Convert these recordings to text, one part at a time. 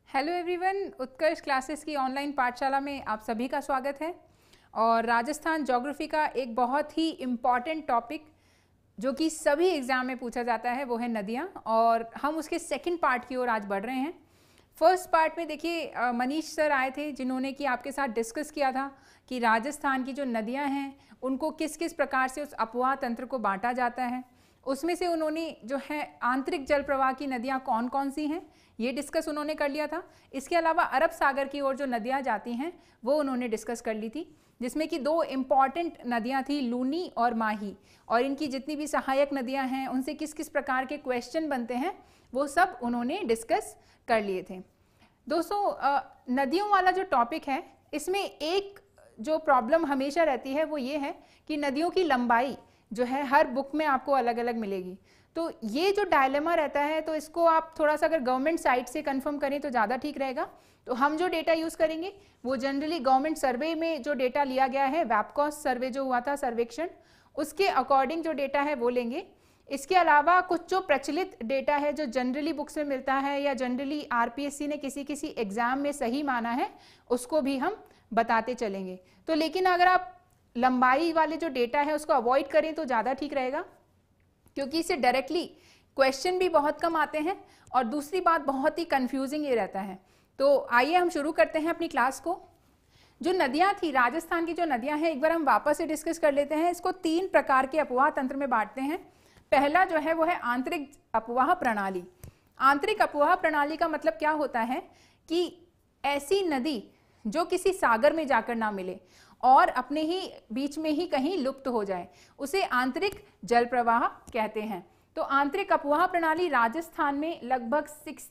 Hello everyone, Utkarsh classes की online पाठशाला में आप सभी का स्वागत है। और राजस्थान ज्योग्राफी का एक बहुत ही इम्पॉर्टेंट टॉपिक जो कि सभी एग्ज़ाम में पूछा जाता है वो है नदियाँ, और हम उसके सेकंड पार्ट की ओर आज बढ़ रहे हैं। फर्स्ट पार्ट में देखिए मनीष सर आए थे जिन्होंने कि आपके साथ डिस्कस किया था कि राजस्थान की जो नदियाँ हैं उनको किस किस प्रकार से उस अपवाह तंत्र को बांटा जाता है। उसमें से उन्होंने जो है आंतरिक जल प्रवाह की नदियाँ कौन कौन सी हैं ये डिस्कस उन्होंने कर लिया था। इसके अलावा अरब सागर की ओर जो नदियाँ जाती हैं वो उन्होंने डिस्कस कर ली थी, जिसमें कि दो इम्पॉर्टेंट नदियाँ थी, लूनी और माही, और इनकी जितनी भी सहायक नदियाँ हैं उनसे किस किस प्रकार के क्वेश्चन बनते हैं वो सब उन्होंने डिस्कस कर लिए थे। दोस्तों नदियों वाला जो टॉपिक है इसमें एक जो प्रॉब्लम हमेशा रहती है वो ये है कि नदियों की लंबाई जो है हर बुक में आपको अलग अलग मिलेगी। तो ये जो डायलेमा रहता है तो इसको आप थोड़ा सा अगर गवर्नमेंट साइट से कंफर्म करें तो ज़्यादा ठीक रहेगा। तो हम जो डेटा यूज़ करेंगे वो जनरली गवर्नमेंट सर्वे में जो डेटा लिया गया है, वैपकॉस सर्वे जो हुआ था सर्वेक्षण, उसके अकॉर्डिंग जो डेटा है वो लेंगे। इसके अलावा कुछ जो प्रचलित डेटा है जो जनरली बुक्स में मिलता है या जनरली आरपीएससी ने किसी किसी एग्जाम में सही माना है उसको भी हम बताते चलेंगे। तो लेकिन अगर आप लंबाई वाले जो डेटा है उसको अवॉइड करें तो ज़्यादा ठीक रहेगा, क्योंकि इससे डायरेक्टली क्वेश्चन भी बहुत कम आते हैं और दूसरी बात बहुत ही कंफ्यूजिंग ये रहता है। तो आइए हम शुरू करते हैं अपनी क्लास को। जो नदियाँ थी, राजस्थान की जो नदियाँ हैं, एक बार हम वापस से डिस्कस कर लेते हैं। इसको तीन प्रकार के अपवाह तंत्र में बांटते हैं। पहला जो है वो है आंतरिक अपवाह प्रणाली। आंतरिक अपवाह प्रणाली का मतलब क्या होता है कि ऐसी नदी जो किसी सागर में जाकर ना मिले और अपने ही बीच में ही कहीं लुप्त हो जाए, उसे आंतरिक जल प्रवाह कहते हैं। तो आंतरिक अपवाह प्रणाली राजस्थान में लगभग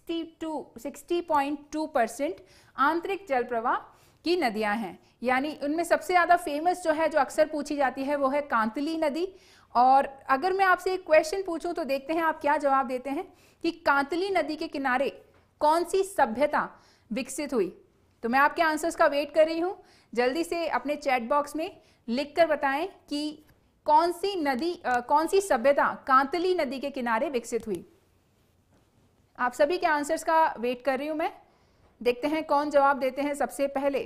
60.2% आंतरिक जल प्रवाह की नदियां हैं। यानी उनमें सबसे ज़्यादा फेमस जो है, जो अक्सर पूछी जाती है, वो है कांतली नदी। और अगर मैं आपसे एक क्वेश्चन पूछूं तो देखते हैं आप क्या जवाब देते हैं कि कांतली नदी के किनारे कौन सी सभ्यता विकसित हुई। तो मैं आपके आंसर्स का वेट कर रही हूँ। जल्दी से अपने चैट बॉक्स में लिख कर बताएं कि कौन सी नदी, कौन सी सभ्यता कांतली नदी के किनारे विकसित हुई। आप सभी के आंसर्स का वेट कर रही हूं मैं। देखते हैं कौन जवाब देते हैं सबसे पहले।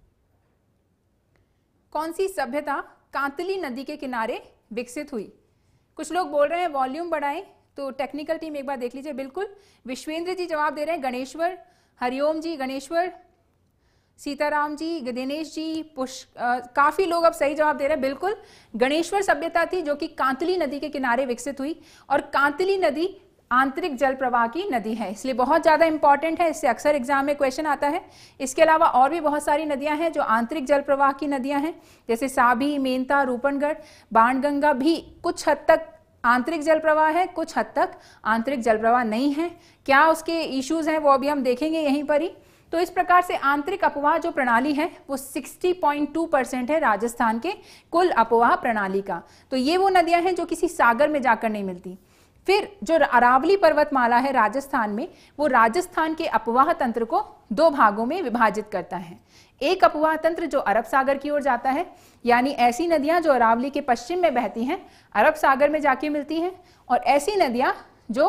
कौन सी सभ्यता कांतली नदी के किनारे विकसित हुई। कुछ लोग बोल रहे हैं वॉल्यूम बढ़ाएं, तो टेक्निकल टीम एक बार देख लीजिए। बिल्कुल, विश्वेंद्र जी जवाब दे रहे हैं, गणेश्वर, हरिओम जी, गणेश्वर, सीताराम जी, दिनेश जी, काफी लोग अब सही जवाब दे रहे हैं। बिल्कुल, गणेश्वर सभ्यता थी जो कि कांतली नदी के किनारे विकसित हुई। और कांतली नदी आंतरिक जल प्रवाह की नदी है, इसलिए बहुत ज्यादा इंपॉर्टेंट है, इससे अक्सर एग्जाम में क्वेश्चन आता है। इसके अलावा और भी बहुत सारी नदियां हैं जो आंतरिक जल प्रवाह की नदियां हैं, जैसे साभी, मेनता, रूपनगढ़, बाणगंगा भी कुछ हद तक आंतरिक जल प्रवाह है, कुछ हद तक आंतरिक जल प्रवाह नहीं है। क्या उसके इश्यूज हैं वो अभी हम देखेंगे यहीं पर ही। तो इस प्रकार से आंतरिक अपवाह जो प्रणाली है वो 60.2% है राजस्थान के कुल अपवाह प्रणाली का। तो ये वो नदियां हैं जो किसी सागर में जाकर नहीं मिलती। फिर जो अरावली पर्वतमाला है राजस्थान में, वो राजस्थान के अपवाह तंत्र को दो भागों में विभाजित करता है। एक अपवाह तंत्र जो अरब सागर की ओर जाता है, यानी ऐसी नदियां जो अरावली के पश्चिम में बहती हैं, अरब सागर में जाके मिलती हैं, और ऐसी नदियां जो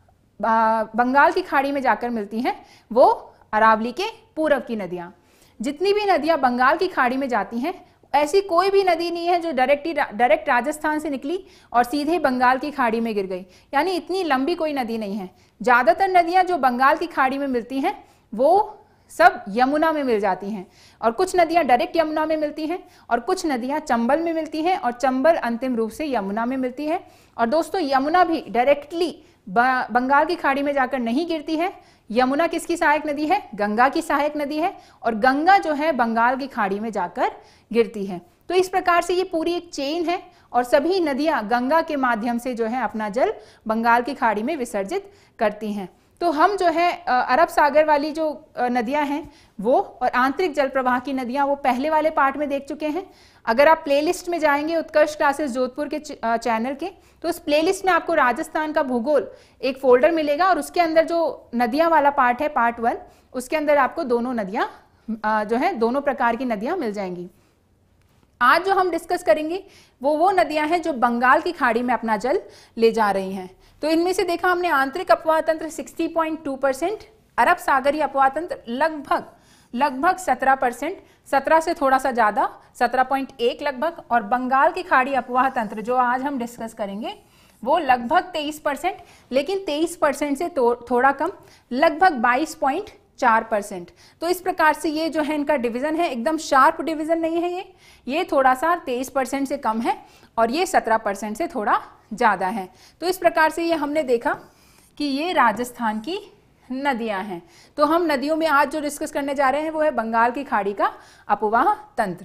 बंगाल की खाड़ी में जाकर मिलती हैं वो अरावली के पूर्व की नदियां। जितनी भी नदियां बंगाल की खाड़ी में जाती हैं, ऐसी कोई भी नदी नहीं है जो डायरेक्ट राजस्थान से निकली और सीधे बंगाल की खाड़ी में गिर गई, यानी इतनी लंबी कोई नदी नहीं है। ज़्यादातर नदियां जो बंगाल की खाड़ी में मिलती हैं वो सब यमुना में मिल जाती हैं, और कुछ नदियां डायरेक्ट यमुना में मिलती हैं, और कुछ नदियां चंबल में मिलती हैं, और चंबल अंतिम रूप से यमुना में मिलती है। और दोस्तों, यमुना भी डायरेक्टली बंगाल की खाड़ी में जाकर नहीं गिरती है। यमुना किसकी सहायक नदी है? गंगा की सहायक नदी है, और गंगा जो है बंगाल की खाड़ी में जाकर गिरती है। तो इस प्रकार से ये पूरी एक चेन है, और सभी नदियां गंगा के माध्यम से जो है अपना जल बंगाल की खाड़ी में विसर्जित करती हैं। तो हम जो है अरब सागर वाली जो नदियां हैं वो और आंतरिक जल प्रवाह की नदियां वो पहले वाले पार्ट में देख चुके हैं। अगर आप प्लेलिस्ट में जाएंगे उत्कर्ष क्लासेस जोधपुर के चैनल के, तो उस प्लेलिस्ट में आपको राजस्थान का भूगोल एक फोल्डर मिलेगा, और उसके अंदर जो नदियां वाला पार्ट है, पार्ट 1, उसके अंदर आपको दोनों नदियां जो है दोनों प्रकार की नदियां मिल जाएंगी। आज जो हम डिस्कस करेंगे वो नदियां हैं जो बंगाल की खाड़ी में अपना जल ले जा रही हैं। तो इनमें से देखा हमने आंतरिक अपवाह तंत्र 60.2%, अरब सागरीय अपवाह तंत्र लगभग 17%, 17 से थोड़ा सा ज्यादा 17.1 लगभग, और बंगाल की खाड़ी अपवाह तंत्र जो आज हम डिस्कस करेंगे वो लगभग 23%, लेकिन 23% से थोड़ा कम, लगभग 22.4%। तो इस प्रकार से ये जो है इनका डिवीजन है, एकदम शार्प डिवीजन नहीं है ये थोड़ा सा 23% से कम है और ये 17% से थोड़ा ज्यादा है। तो इस प्रकार से ये हमने देखा कि ये राजस्थान की नदियां हैं। तो हम नदियों में आज जो डिस्कस करने जा रहे हैं वो है बंगाल की खाड़ी का अपवाह तंत्र।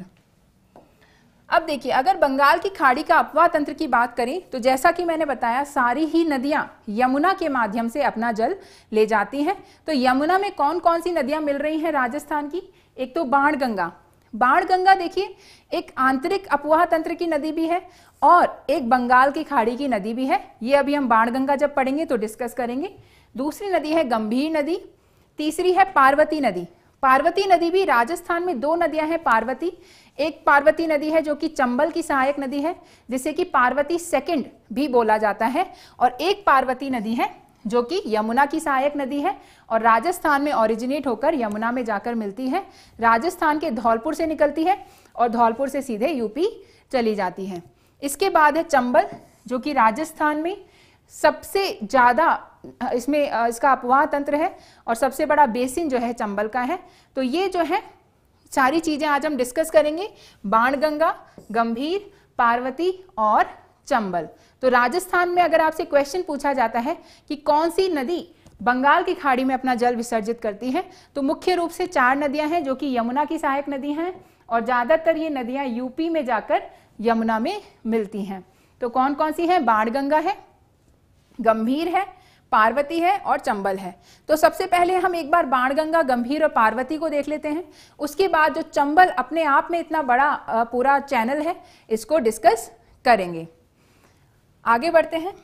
अब देखिए, अगर बंगाल की खाड़ी का अपवाह तंत्र की बात करें तो जैसा कि मैंने बताया, सारी ही नदियां यमुना के माध्यम से अपना जल ले जाती हैं। तो यमुना में कौन कौन सी नदियां मिल रही हैं राजस्थान की? एक तो बाणगंगा। बाणगंगा देखिए एक आंतरिक अपवाह तंत्र की नदी भी है और एक बंगाल की खाड़ी की नदी भी है। ये अभी हम बाणगंगा जब पढ़ेंगे तो डिस्कस करेंगे। दूसरी नदी है गंभीर नदी, तीसरी है पार्वती नदी। पार्वती नदी भी राजस्थान में दो नदियां हैं पार्वती। एक पार्वती नदी है जो कि चंबल की सहायक नदी है, जिसे कि पार्वती सेकंड भी बोला जाता है, और एक पार्वती नदी है जो कि यमुना की सहायक नदी है और राजस्थान में ओरिजिनेट होकर यमुना में जाकर मिलती है। राजस्थान के धौलपुर से निकलती है और धौलपुर से सीधे यूपी चली जाती है। इसके बाद है चंबल, जो कि राजस्थान में सबसे ज्यादा इसका अपवाह तंत्र है और सबसे बड़ा बेसिन जो है चंबल का है। तो ये जो है सारी चीजें आज हम डिस्कस करेंगे, बाणगंगा, गंभीर, पार्वती और चंबल। तो राजस्थान में अगर आपसे क्वेश्चन पूछा जाता है कि कौन सी नदी बंगाल की खाड़ी में अपना जल विसर्जित करती है, तो मुख्य रूप से 4 नदियां हैं जो कि यमुना की सहायक नदी हैं और ज्यादातर ये नदियां यूपी में जाकर यमुना में मिलती हैं। तो कौन कौन सी है? बाणगंगा है, गंभीर है, पार्वती है और चंबल है। तो सबसे पहले हम एक बार बाणगंगा, गंभीर और पार्वती को देख लेते हैं। उसके बाद जो चंबल अपने आप में इतना बड़ा पूरा चैनल है, इसको डिस्कस करेंगे। आगे बढ़ते हैं।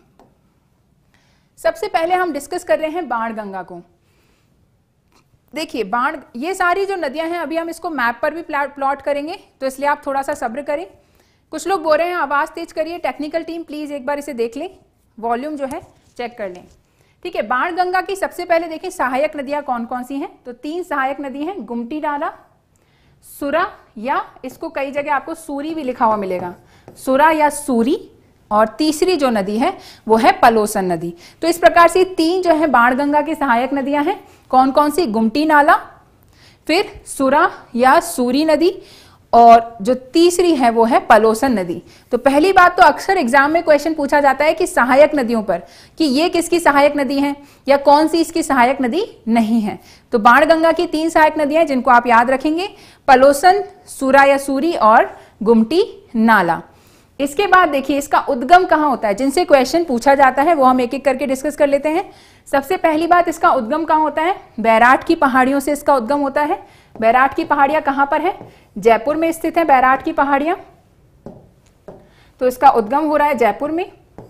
सबसे पहले हम डिस्कस कर रहे हैं बाणगंगा को। देखिए ये सारी जो नदियां हैं, अभी हम इसको मैप पर भी प्लॉट करेंगे, तो इसलिए आप थोड़ा सा सब्र करें। कुछ लोग बोल रहे हैं आवाज तेज करिए, टेक्निकल टीम प्लीज एक बार इसे देख लें, वॉल्यूम जो है चेक कर लें। ठीक है, बाणगंगा की सबसे पहले देखिए सहायक नदियां कौन कौन सी हैं। तो 3 सहायक नदी हैं, गुमटी नाला, सुरा, या इसको कई जगह आपको सूरी भी लिखा हुआ मिलेगा, सुरा या सूरी, और तीसरी जो नदी है वो है पलोसन नदी। तो इस प्रकार से 3 जो है बाणगंगा की सहायक नदियां हैं। कौन कौन सी? गुमटी नाला, फिर सुरा या सूरी नदी, और जो तीसरी है वो है पलोसन नदी। तो पहली बात तो अक्सर एग्जाम में क्वेश्चन पूछा जाता है कि सहायक नदियों पर, कि ये किसकी सहायक नदी है या कौन सी इसकी सहायक नदी नहीं है। तो बाणगंगा की 3 सहायक नदियां जिनको आप याद रखेंगे, पलोसन, सुरा या सूरी और गुमटी नाला। इसके बाद देखिए इसका उद्गम कहाँ होता है, जिनसे क्वेश्चन पूछा जाता है वो हम एक एक करके डिस्कस कर लेते हैं। सबसे पहली बात, इसका उद्गम कहाँ होता है? बैराट की पहाड़ियों से इसका उद्गम होता है। बैराट की पहाड़ियां कहां पर है? जयपुर में स्थित है बैराट की पहाड़ियां। तो इसका उद्गम हो रहा है जयपुर में,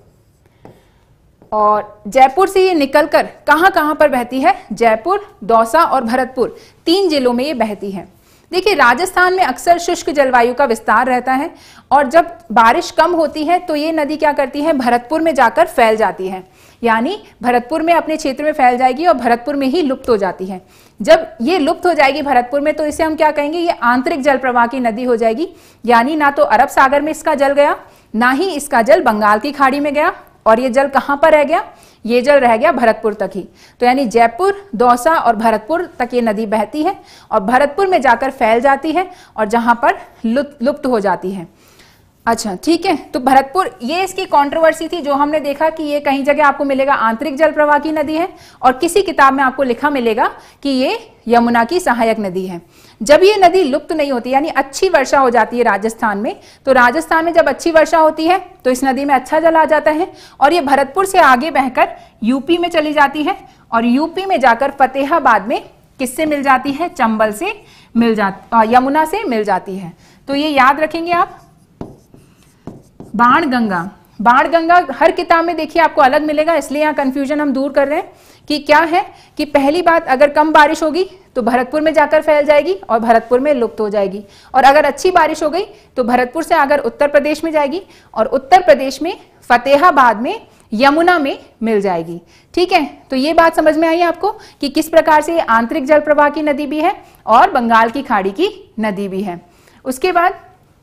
और जयपुर से ये निकलकर कहां कहां पर बहती है? जयपुर, दौसा और भरतपुर, 3 जिलों में ये बहती है। देखिए राजस्थान में अक्सर शुष्क जलवायु का विस्तार रहता है और जब बारिश कम होती है तो ये नदी क्या करती है? भरतपुर में जाकर फैल जाती है, यानी भरतपुर में अपने क्षेत्र में फैल जाएगी और भरतपुर में ही लुप्त हो जाती है। जब ये लुप्त हो जाएगी भरतपुर में, तो इसे हम क्या कहेंगे? ये आंतरिक जल प्रवाह की नदी हो जाएगी, यानी ना तो अरब सागर में इसका जल गया, ना ही इसका जल बंगाल की खाड़ी में गया, और ये जल कहां पर रह गया? ये जल रह गया भरतपुर तक ही। तो यानी जयपुर, दौसा और भरतपुर तक ये नदी बहती है और भरतपुर में जाकर फैल जाती है और जहां पर लुप्त हो जाती है। अच्छा ठीक है, तो भरतपुर, ये इसकी कंट्रोवर्सी थी जो हमने देखा कि ये कहीं जगह आपको मिलेगा आंतरिक जल प्रवाह की नदी है और किसी किताब में आपको लिखा मिलेगा कि ये यमुना की सहायक नदी है। जब ये नदी लुप्त नहीं होती, यानी अच्छी वर्षा हो जाती है राजस्थान में, तो राजस्थान में जब अच्छी वर्षा होती है तो इस नदी में अच्छा जल आ जाता है और ये भरतपुर से आगे बहकर यूपी में चली जाती है और यूपी में जाकर फतेहाबाद में किससे मिल जाती है? चंबल से मिल जाती, यमुना से मिल जाती है। तो ये याद रखेंगे आप। बाणगंगा, बाणगंगा हर किताब में देखिए आपको अलग मिलेगा, इसलिए यहाँ कंफ्यूजन हम दूर कर रहे हैं कि क्या है कि पहली बात, अगर कम बारिश होगी तो भरतपुर में जाकर फैल जाएगी और भरतपुर में लुप्त हो जाएगी, और अगर अच्छी बारिश हो गई तो भरतपुर से अगर उत्तर प्रदेश में जाएगी और उत्तर प्रदेश में फतेहाबाद में यमुना में मिल जाएगी। ठीक है, तो ये बात समझ में आई आपको कि किस प्रकार से आंतरिक जल प्रवाह की नदी भी है और बंगाल की खाड़ी की नदी भी है। उसके बाद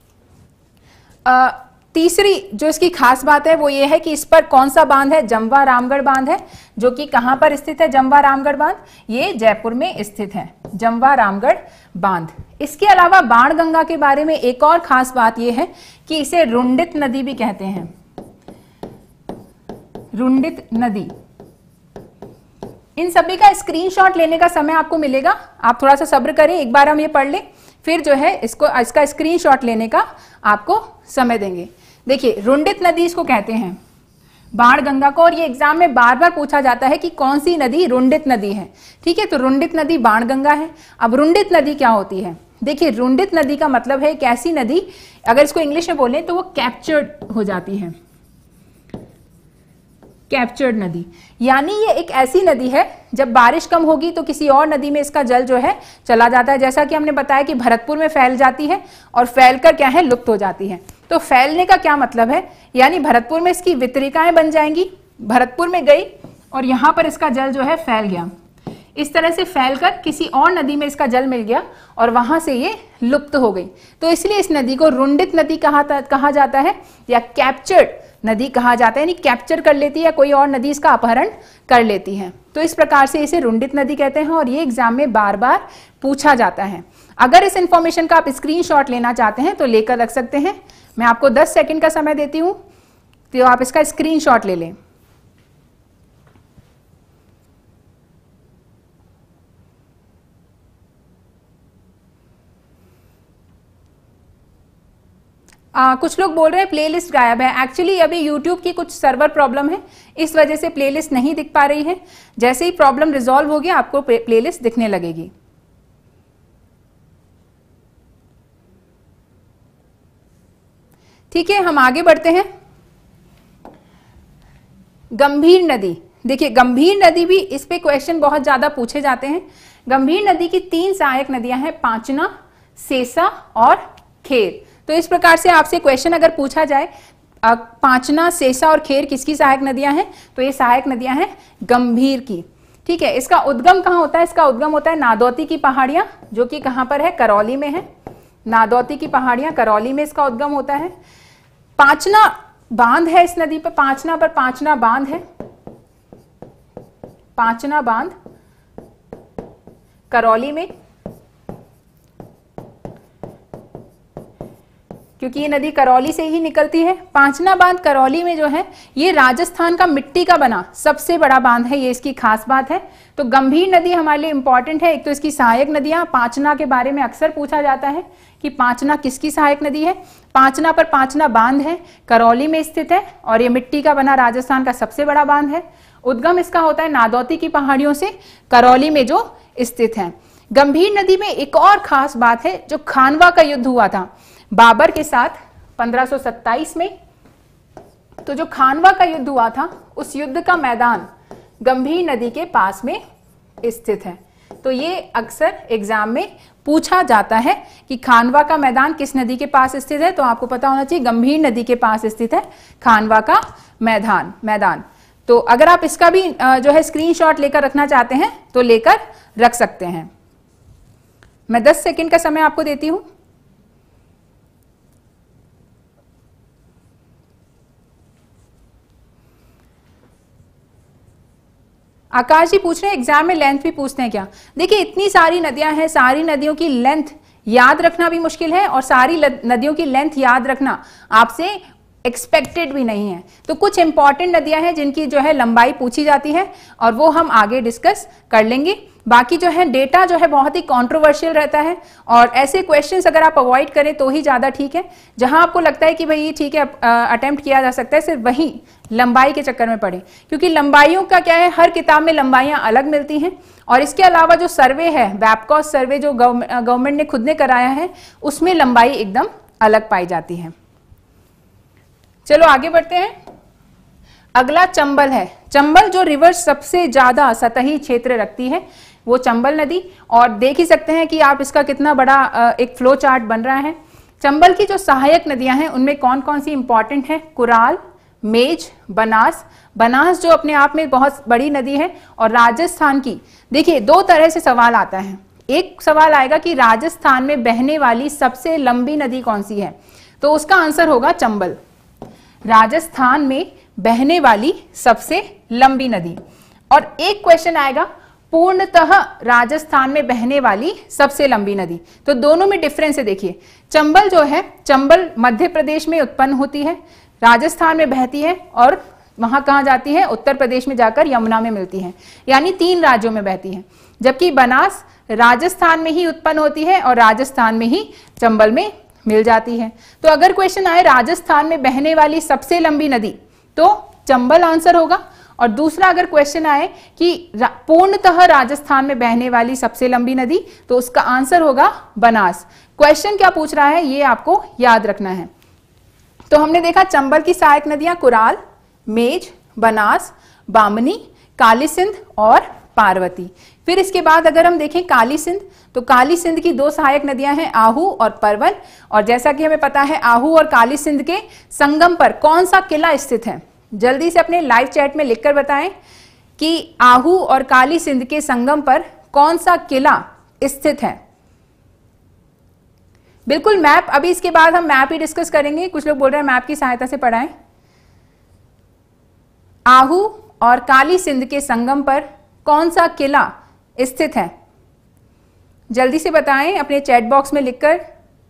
तीसरी जो इसकी खास बात है वो ये है कि इस पर कौन सा बांध है, जमवा रामगढ़ बांध है, जो कि कहां पर स्थित है जमवा रामगढ़ बांध, ये जयपुर में स्थित है जमवा रामगढ़ बांध। इसके अलावा बाणगंगा के बारे में एक और खास बात यह है कि इसे रुंडित नदी भी कहते हैं, रुंडित नदी। इन सभी का स्क्रीनशॉट लेने का समय आपको मिलेगा, आप थोड़ा सा सब्र करें, एक बार हम ये पढ़ लें, फिर जो है इसका स्क्रीनशॉट लेने का आपको समय देंगे। देखिए रुंडित नदी इसको कहते हैं, बाणगंगा को, और ये एग्जाम में बार बार पूछा जाता है कि कौन सी नदी रुंडित नदी है। ठीक है, तो रुंडित नदी बाणगंगा है। अब रुंडित नदी क्या होती है, देखिए रुंडित नदी का मतलब है एक ऐसी नदी, अगर इसको इंग्लिश में बोलें तो वो कैप्चर्ड हो जाती है, कैप्चर्ड नदी, यानी ये एक ऐसी नदी है जब बारिश कम होगी तो किसी और नदी में इसका जल जो है चला जाता है, जैसा कि हमने बताया कि भरतपुर में फैल जाती है और फैलकर क्या है लुप्त हो जाती है। तो फैलने का क्या मतलब है, यानी भरतपुर में इसकी वितरिकाएं बन जाएंगी, भरतपुर में गई और यहां पर इसका जल जो है फैल गया, इस तरह से फैलकर किसी और नदी में इसका जल मिल गया और वहां से ये लुप्त हो गई। तो इसलिए इस नदी को रुंडित नदी कहा जाता है या कैप्चर्ड नदी कहा जाता है, यानी कैप्चर कर लेती है या कोई और नदी इसका अपहरण कर लेती है। तो इस प्रकार से इसे रुंडित नदी कहते हैं और ये एग्जाम में बार बार पूछा जाता है। अगर इस इंफॉर्मेशन का आप स्क्रीनशॉट लेना चाहते हैं तो लेकर रख सकते हैं, मैं आपको 10 सेकंड का समय देती हूं, तो आप इसका स्क्रीनशॉट ले लें। कुछ लोग बोल रहे हैं प्लेलिस्ट गायब है, एक्चुअली अभी YouTube की कुछ सर्वर प्रॉब्लम है, इस वजह से प्लेलिस्ट नहीं दिख पा रही है। जैसे ही प्रॉब्लम रिजॉल्व हो गया आपको प्लेलिस्ट दिखने लगेगी। ठीक है, हम आगे बढ़ते हैं। गंभीर नदी, देखिए गंभीर नदी भी, इस पे क्वेश्चन बहुत ज्यादा पूछे जाते हैं। गंभीर नदी की 3 सहायक नदियां हैं, पांचना, सेसा और खेर। तो इस प्रकार से आपसे क्वेश्चन अगर पूछा जाए पांचना, सेसा और खेर किसकी सहायक नदियां हैं, तो ये सहायक नदियां हैं गंभीर की। ठीक है, इसका उद्गम कहां होता है, इसका उद्गम होता है नादौती की पहाड़ियां, जो कि कहां पर है, करौली में है। नादौती की पहाड़ियां करौली में इसका उद्गम होता है। पांचना बांध है इस नदी पर, पांचना पर पांचना बांध है, पांचना बांध करौली में, क्योंकि ये नदी करौली से ही निकलती है। पांचना बांध करौली में जो है ये राजस्थान का मिट्टी का बना सबसे बड़ा बांध है, ये इसकी खास बात है। तो गंभीर नदी हमारे लिए इंपॉर्टेंट है। एक तो इसकी सहायक नदियां, पांचना के बारे में अक्सर पूछा जाता है कि पांचना किसकी सहायक नदी है। पांचना पर पांचना बांध है, करौली में स्थित है और ये मिट्टी का बना राजस्थान का सबसे बड़ा बांध है। उद्गम इसका होता है नादौती की पहाड़ियों से, करौली में जो स्थित है। गंभीर नदी में एक और खास बात है, जो खानवा का युद्ध हुआ था बाबर के साथ 1527 में, तो जो खानवा का युद्ध हुआ था उस युद्ध का मैदान गंभीर नदी के पास में स्थित है। तो ये अक्सर एग्जाम में पूछा जाता है कि खानवा का मैदान किस नदी के पास स्थित है, तो आपको पता होना चाहिए गंभीर नदी के पास स्थित है खानवा का मैदान। तो अगर आप इसका भी जो है स्क्रीनशॉट लेकर रखना चाहते हैं तो लेकर रख सकते हैं। मैं 10 सेकंड का समय आपको देती हूं। आकाश जी पूछ रहे हैं एग्जाम में लेंथ भी पूछते हैं क्या। देखिए इतनी सारी नदियां हैं, सारी नदियों की लेंथ याद रखना भी मुश्किल है और सारी नदियों की लेंथ याद रखना आपसे एक्सपेक्टेड भी नहीं है। तो कुछ इंपॉर्टेंट नदियां हैं जिनकी जो है लंबाई पूछी जाती है और वो हम आगे डिस्कस कर लेंगे। बाकी जो है डेटा जो है बहुत ही कंट्रोवर्शियल रहता है और ऐसे क्वेश्चंस अगर आप अवॉइड करें तो ही ज्यादा ठीक है। जहां आपको लगता है कि भाई ये ठीक है अटेम्प्ट किया जा सकता है, सिर्फ वही लंबाई के चक्कर में पड़े, क्योंकि लंबाइयों का क्या है, हर किताब में लंबाइयां अलग मिलती हैं। और इसके अलावा जो सर्वे है, वेबकॉस सर्वे जो गवर्नमेंट ने खुद ने कराया है, उसमें लंबाई एकदम अलग पाई जाती है। चलो आगे बढ़ते हैं। अगला चंबल है। चंबल जो रिवर सबसे ज्यादा सतही क्षेत्र रखती है वो चंबल नदी, और देख ही सकते हैं कि आप इसका कितना बड़ा एक फ्लो चार्ट बन रहा है। चंबल की जो सहायक नदियां हैं उनमें कौन कौन सी इंपॉर्टेंट है, कुराल, मेज, बनास। बनास जो अपने आप में बहुत बड़ी नदी है, और राजस्थान की, देखिए दो तरह से सवाल आता है। एक सवाल आएगा कि राजस्थान में बहने वाली सबसे लंबी नदी कौन सी है, तो उसका आंसर होगा चंबल। राजस्थान में बहने वाली सबसे लंबी नदी। और एक क्वेश्चन आएगा पूर्णतः राजस्थान में बहने वाली सबसे लंबी नदी। तो दोनों में डिफरेंस है। देखिए चंबल जो है, चंबल मध्य प्रदेश में उत्पन्न होती है, राजस्थान में बहती है, और वहां कहां जाती है, उत्तर प्रदेश में जाकर यमुना में मिलती है, यानी 3 राज्यों में बहती है। जबकि बनास राजस्थान में ही उत्पन्न होती है और राजस्थान में ही चंबल में मिल जाती है। तो अगर क्वेश्चन आए राजस्थान में बहने वाली सबसे लंबी नदी, तो चंबल आंसर होगा। और दूसरा अगर क्वेश्चन आए कि पूर्णतः राजस्थान में बहने वाली सबसे लंबी नदी, तो उसका आंसर होगा बनास। क्वेश्चन क्या पूछ रहा है ये आपको याद रखना है। तो हमने देखा चंबल की सहायक नदियां कुराल, मेज, बनास, बामनी, काली सिंध और पार्वती। फिर इसके बाद अगर हम देखें काली सिंध, तो काली सिंध की 2 सहायक नदियां हैं आहू और परवन। और जैसा कि हमें पता है आहू और काली सिंध के संगम पर कौन सा किला स्थित है, जल्दी से अपने लाइव चैट में लिखकर बताएं कि आहू और काली सिंध के संगम पर कौन सा किला स्थित है। बिल्कुल मैप, अभी इसके बाद हम मैप ही डिस्कस करेंगे। कुछ लोग बोल रहे हैं मैप की सहायता से पढ़ाएं। आहू और काली सिंध के संगम पर कौन सा किला स्थित है, जल्दी से बताएं अपने चैट बॉक्स में लिखकर।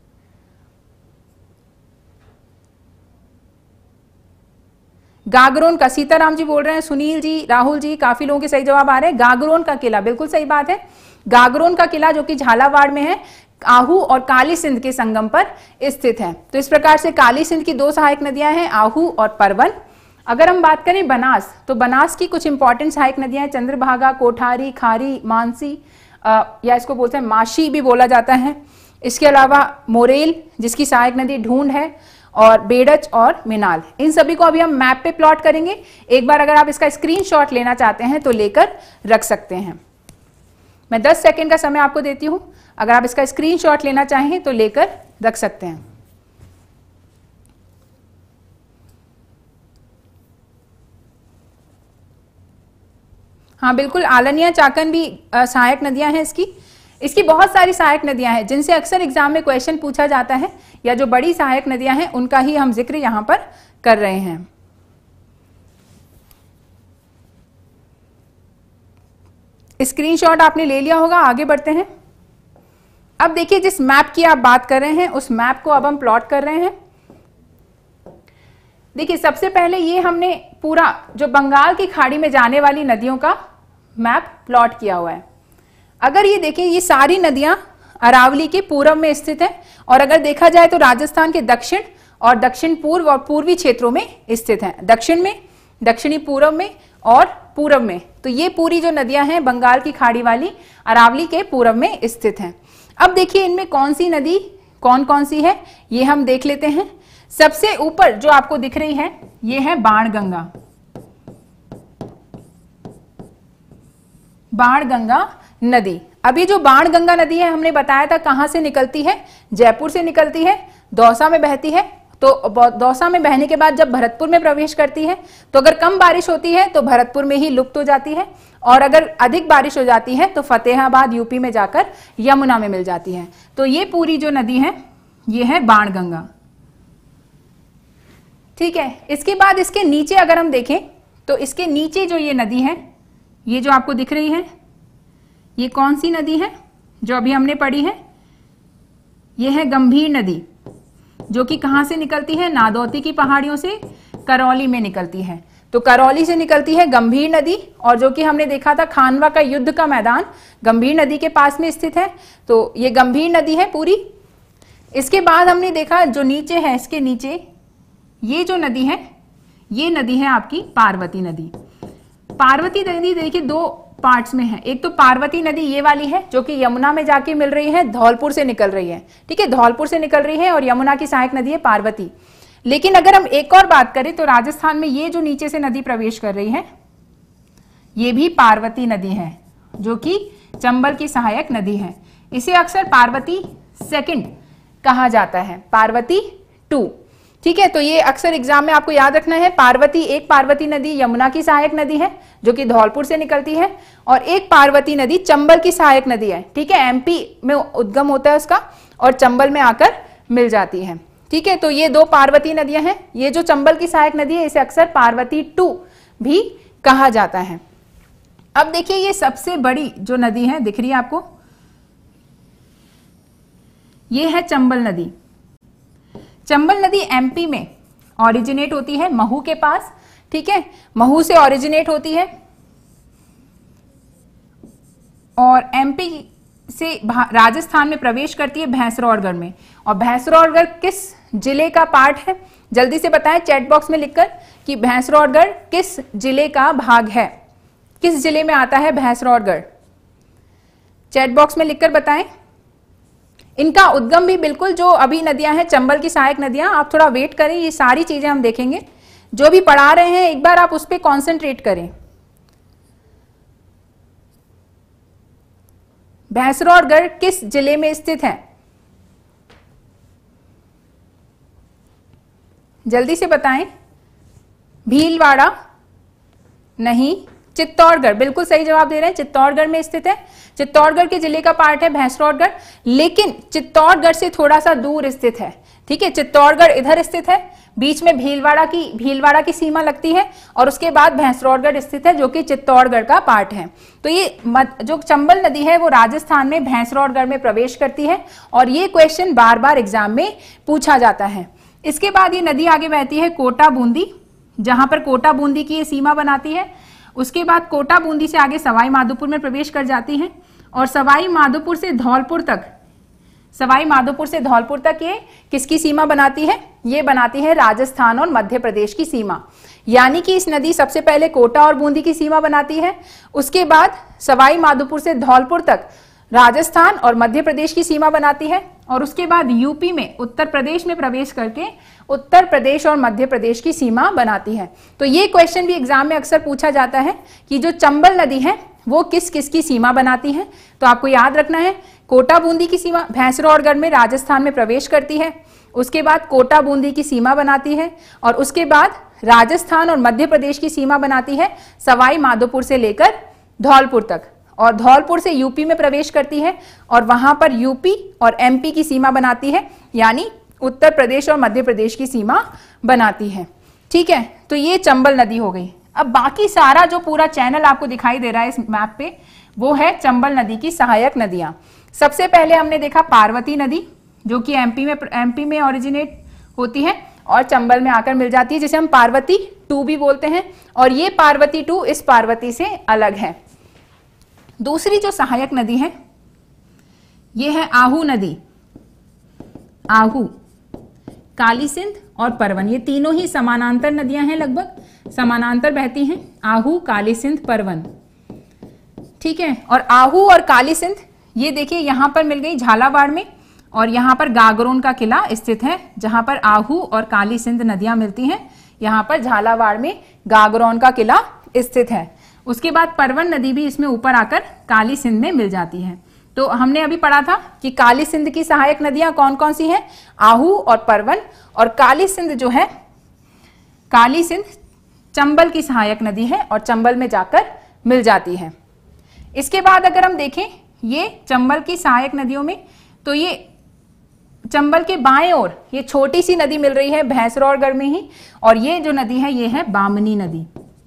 गागरोन का, सीताराम जी बोल रहे हैं, सुनील जी, राहुल जी, काफी लोगों के सही जवाब आ रहे हैं। गागरोन का किला, बिल्कुल सही बात है। गागरोन का किला जो कि झालावाड़ में है, आहू और काली सिंध के संगम पर स्थित है। तो इस प्रकार से काली सिंध की 2 सहायक नदियां हैं आहू और परवन। अगर हम बात करें बनास, तो बनास की कुछ इंपॉर्टेंट सहायक नदियां हैं चंद्रभागा, कोठारी, खारी, मानसी, या इसको बोलते हैं माशी भी बोला जाता है। इसके अलावा मोरेल जिसकी सहायक नदी ढूंढ है, और बेड़च और मिनाल। इन सभी को अभी हम मैप पे प्लॉट करेंगे। एक बार अगर आप इसका स्क्रीनशॉट लेना चाहते हैं तो लेकर रख सकते हैं। मैं 10 सेकंड का समय आपको देती हूं, अगर आप इसका स्क्रीनशॉट लेना चाहें तो लेकर रख सकते हैं। हाँ बिल्कुल, आलनिया चाकन भी सहायक नदियां हैं इसकी बहुत सारी सहायक नदियां हैं जिनसे अक्सर एग्जाम में क्वेश्चन पूछा जाता है, या जो बड़ी सहायक नदियां हैं उनका ही हम जिक्र यहां पर कर रहे हैं। स्क्रीनशॉट आपने ले लिया होगा, आगे बढ़ते हैं। अब देखिए जिस मैप की आप बात कर रहे हैं उस मैप को अब हम प्लॉट कर रहे हैं। देखिए सबसे पहले ये हमने पूरा जो बंगाल की खाड़ी में जाने वाली नदियों का मैप प्लॉट किया हुआ है। अगर ये देखें, ये सारी नदियां अरावली के पूर्व में स्थित है, और अगर देखा जाए तो राजस्थान के दक्षिण और दक्षिण पूर्व और पूर्वी क्षेत्रों में स्थित है। दक्षिण में, दक्षिणी पूर्व में और पूर्व में। तो ये पूरी जो नदियां हैं बंगाल की खाड़ी वाली अरावली के पूर्व में स्थित हैं। अब देखिए इनमें कौन सी नदी कौन कौन सी है ये हम देख लेते हैं। सबसे ऊपर जो आपको दिख रही है ये है बाणगंगा। बाणगंगा नदी, अभी जो बाणगंगा नदी है हमने बताया था कहां से निकलती है, जयपुर से निकलती है, दौसा में बहती है। तो दौसा में बहने के बाद जब भरतपुर में प्रवेश करती है तो अगर कम बारिश होती है तो भरतपुर में ही लुप्त हो जाती है, और अगर अधिक बारिश हो जाती है तो फतेहाबाद यूपी में जाकर यमुना में मिल जाती है। तो ये पूरी जो नदी है ये है बाणगंगा। ठीक है, इसके बाद इसके नीचे अगर हम देखें तो इसके नीचे जो ये नदी है, ये जो आपको दिख रही है, ये कौन सी नदी है जो अभी हमने पढ़ी है, ये है गंभीर नदी, जो कि कहां से निकलती है, नादौती की पहाड़ियों से करौली में निकलती है। तो करौली से निकलती है गंभीर नदी, और जो कि हमने देखा था खानवा का युद्ध का मैदान गंभीर नदी के पास में स्थित है। तो ये गंभीर नदी है पूरी। इसके बाद हमने देखा जो नीचे है, इसके नीचे ये जो नदी है ये नदी है आपकी पार्वती नदी। पार्वती नदी देखिए 2 पार्ट्स में है। एक तो पार्वती नदी ये वाली है जो कि यमुना में जाके मिल रही है, धौलपुर से निकल रही है। ठीक है, धौलपुर से निकल रही है और यमुना की सहायक नदी है पार्वती। लेकिन अगर हम एक और बात करें तो राजस्थान में ये जो नीचे से नदी प्रवेश कर रही है ये भी पार्वती नदी है, जो कि चंबल की सहायक नदी है। इसे अक्सर पार्वती सेकंड कहा जाता है, पार्वती 2। ठीक है, तो ये अक्सर एग्जाम में आपको याद रखना है। पार्वती, एक पार्वती नदी यमुना की सहायक नदी है जो कि धौलपुर से निकलती है, और एक पार्वती नदी चंबल की सहायक नदी है। ठीक है, एमपी में उद्गम होता है उसका और चंबल में आकर मिल जाती है। ठीक है, तो ये दो पार्वती नदियां हैं। ये जो चंबल की सहायक नदी है इसे अक्सर पार्वती 2 भी कहा जाता है। अब देखिए ये सबसे बड़ी जो नदी है दिख रही है आपको, ये है चंबल नदी। चंबल नदी एमपी में ओरिजिनेट होती है महू के पास। ठीक है, महू से ओरिजिनेट होती है और एमपी से राजस्थान में प्रवेश करती है भैंसरौड़गढ़ में। और भैंसरौड़गढ़ किस जिले का पार्ट है? जल्दी से बताएं चैट बॉक्स में लिखकर कि भैंसरौड़गढ़ किस जिले का भाग है, किस जिले में आता है भैंसरौड़गढ़। चैट बॉक्स में लिखकर बताएं। इनका उद्गम भी बिल्कुल जो अभी नदियां हैं चंबल की सहायक नदियां, आप थोड़ा वेट करें, ये सारी चीजें हम देखेंगे। जो भी पढ़ा रहे हैं एक बार आप उस पर कॉन्सेंट्रेट करें। भैंसरौड़गढ़ किस जिले में स्थित है? जल्दी से बताएं। भीलवाड़ा नहीं, चित्तौड़गढ़, बिल्कुल सही जवाब दे रहे हैं, चित्तौड़गढ़ में स्थित है। चित्तौड़गढ़ के जिले का पार्ट है भैंसरौड़गढ़, लेकिन चित्तौड़गढ़ से थोड़ा सा दूर स्थित है। ठीक है, चित्तौड़गढ़ इधर स्थित है, बीच में भीलवाड़ा की सीमा लगती है और उसके बाद भैंसरौड़गढ़ स्थित है जो कि चित्तौड़गढ़ का पार्ट है। तो ये जो चंबल नदी है वो राजस्थान में भैंसरौड़गढ़ में प्रवेश करती है और ये क्वेश्चन बार बार एग्जाम में पूछा जाता है। इसके बाद ये नदी आगे बहती है कोटा बूंदी, जहां पर कोटा बूंदी की ये सीमा बनाती है। उसके बाद कोटा बूंदी से आगे सवाई माधोपुर में प्रवेश कर जाती है और सवाई माधोपुर से धौलपुर तक ये किसकी सीमा बनाती है? ये बनाती है राजस्थान और मध्य प्रदेश की सीमा। यानी कि इस नदी सबसे पहले कोटा और बूंदी की सीमा बनाती है, उसके बाद सवाई माधोपुर से धौलपुर तक राजस्थान और मध्य प्रदेश की सीमा बनाती है और उसके बाद यूपी में उत्तर प्रदेश में प्रवेश करके उत्तर प्रदेश और मध्य प्रदेश की सीमा बनाती है। तो ये क्वेश्चन भी एग्जाम में अक्सर पूछा जाता है कि जो चंबल नदी है वो किस किस की सीमा बनाती है। तो आपको याद रखना है कोटा बूंदी की सीमा भैंसरौड़गढ़ में राजस्थान में प्रवेश करती है, उसके बाद कोटा बूंदी की सीमा बनाती है और उसके बाद राजस्थान और मध्य प्रदेश की सीमा बनाती है सवाई माधोपुर से लेकर धौलपुर तक, और धौलपुर से यूपी में प्रवेश करती है और वहां पर यूपी और एमपी की सीमा बनाती है, यानी उत्तर प्रदेश और मध्य प्रदेश की सीमा बनाती है। ठीक है, तो ये चंबल नदी हो गई। अब बाकी सारा जो पूरा चैनल आपको दिखाई दे रहा है इस मैप पे वो है चंबल नदी की सहायक नदियां। सबसे पहले हमने देखा पार्वती नदी जो कि एमपी में ओरिजिनेट होती है और चंबल में आकर मिल जाती है, जिसे हम पार्वती 2 भी बोलते हैं, और ये पार्वती 2 इस पार्वती से अलग है। दूसरी जो सहायक नदी है ये है आहू नदी। आहू, काली सिंध और परवन, ये तीनों ही समानांतर नदियां हैं, लगभग समानांतर बहती हैं। आहू, काली सिंध, परवन। ठीक है, और आहू और काली सिंध ये देखिए यहां पर मिल गई झालावाड़ में, और यहां पर गागरोन का किला स्थित है जहां पर आहू और काली सिंध नदियां मिलती हैं। यहां पर झालावाड़ में गागरोन का किला स्थित है। उसके बाद परवन नदी भी इसमें ऊपर आकर काली सिंध में मिल जाती है। तो हमने अभी पढ़ा था कि काली सिंध की सहायक नदियां कौन कौन सी हैं? आहू और परवन। और काली सिंध जो है, काली सिंध चंबल की सहायक नदी है और चंबल में जाकर मिल जाती है। इसके बाद अगर हम देखें ये चंबल की सहायक नदियों में, तो ये चंबल के बाएं ओर ये छोटी सी नदी मिल रही है भैंसरौड़गढ़ में ही, और ये जो नदी है ये है बामनी नदी।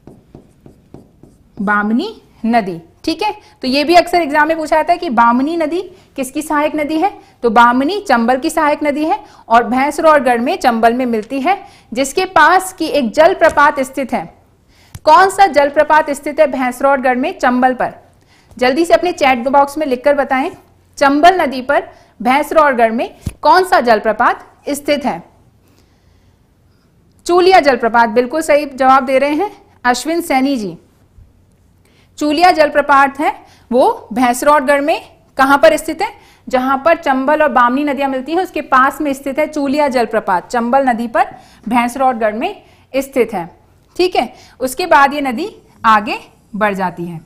बामनी नदी, ठीक है, तो ये भी अक्सर एग्जाम में पूछा जाता है कि बामनी नदी किसकी सहायक नदी है? तो बामनी चंबल की सहायक नदी है और भैंसरौड़गढ़ में चंबल में मिलती है, जिसके पास की एक जलप्रपात स्थित है। कौन सा जलप्रपात स्थित है भैंसरौड़गढ़ में चंबल पर? जल्दी से अपने चैट बॉक्स में लिखकर बताएं। चंबल नदी पर भैंसरौड़गढ़ में कौन सा जलप्रपात स्थित है? चूलिया जलप्रपात, बिल्कुल सही जवाब दे रहे हैं अश्विन सैनी जी। चूलिया जलप्रपात है वो भैंसरौड़गढ़ में कहां पर स्थित है? जहां पर चंबल और बामनी नदियां मिलती हैं उसके पास में स्थित है चूलिया जलप्रपात, चंबल नदी पर भैंसरौड़गढ़ में स्थित है। ठीक है, उसके बाद ये नदी आगे बढ़ जाती है।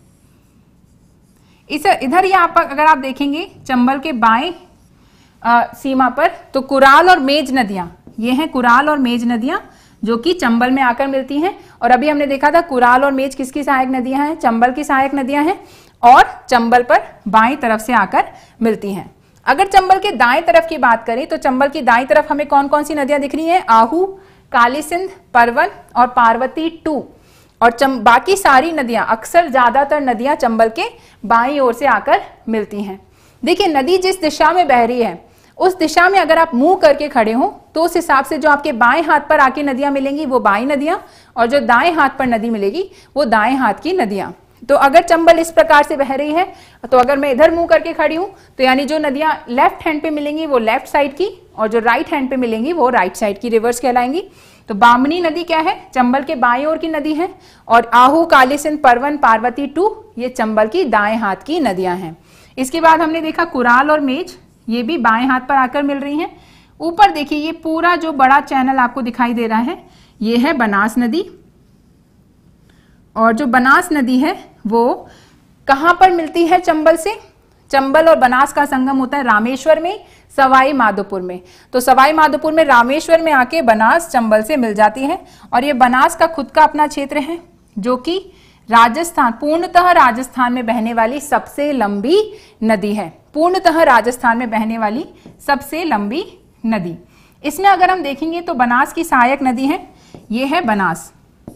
इधर यहाँ पर अगर आप देखेंगे चंबल के बाएं सीमा पर, तो कुराल और मेज नदियां, ये हैं कुराल और मेज नदियां जो कि चंबल में आकर मिलती हैं। और अभी हमने देखा था कुराल और मेज किसकी सहायक नदियां हैं, चंबल की सहायक नदियां हैं और चंबल पर बाईं तरफ से आकर मिलती हैं। अगर चंबल के दाएं तरफ की बात करें तो चंबल की दाईं तरफ हमें कौन कौन सी नदियां दिख रही हैं, आहू, काली सिंध, परवन और पार्वती 2। और बाकी सारी नदियां, अक्सर ज्यादातर नदियां चंबल के बाईं ओर से आकर मिलती हैं। देखिए नदी जिस दिशा में बह रही है उस दिशा में अगर आप मुंह करके खड़े हो तो उस हिसाब से जो आपके बाएं हाथ पर आके नदियां मिलेंगी वो बाईं नदियां, और जो दाएं हाथ पर नदी मिलेगी वो दाएं हाथ की नदियां। तो अगर चंबल इस प्रकार से बह रही है तो अगर मैं इधर मुंह करके खड़ी हूं तो यानी जो नदियां लेफ्ट हैंड पे मिलेंगी वो लेफ्ट साइड की, और जो राइट हैंड पे मिलेंगी वो राइट साइड की, रिवर्स कहलाएंगी। तो बामनी नदी क्या है, चंबल के बाएं ओर की नदी है, और आहू, काली सिंध, परवन, पार्वती 2 ये चंबल की दाएं हाथ की नदियां हैं। इसके बाद हमने देखा कुराल और मेज, ये भी बाएं हाथ पर आकर मिल रही हैं। ऊपर देखिए ये पूरा जो बड़ा चैनल आपको दिखाई दे रहा है ये है बनास नदी, और जो बनास नदी है वो कहां पर मिलती है चंबल से, चंबल और बनास का संगम होता है रामेश्वर में, सवाई माधोपुर में। तो सवाई माधोपुर में रामेश्वर में आके बनास चंबल से मिल जाती है, और ये बनास का खुद का अपना क्षेत्र है जो कि राजस्थान, पूर्णतः राजस्थान में बहने वाली सबसे लंबी नदी है, पूर्णतः राजस्थान में बहने वाली सबसे लंबी नदी। इसमें अगर हम देखेंगे तो बनास की सहायक नदी है, ये है बनास।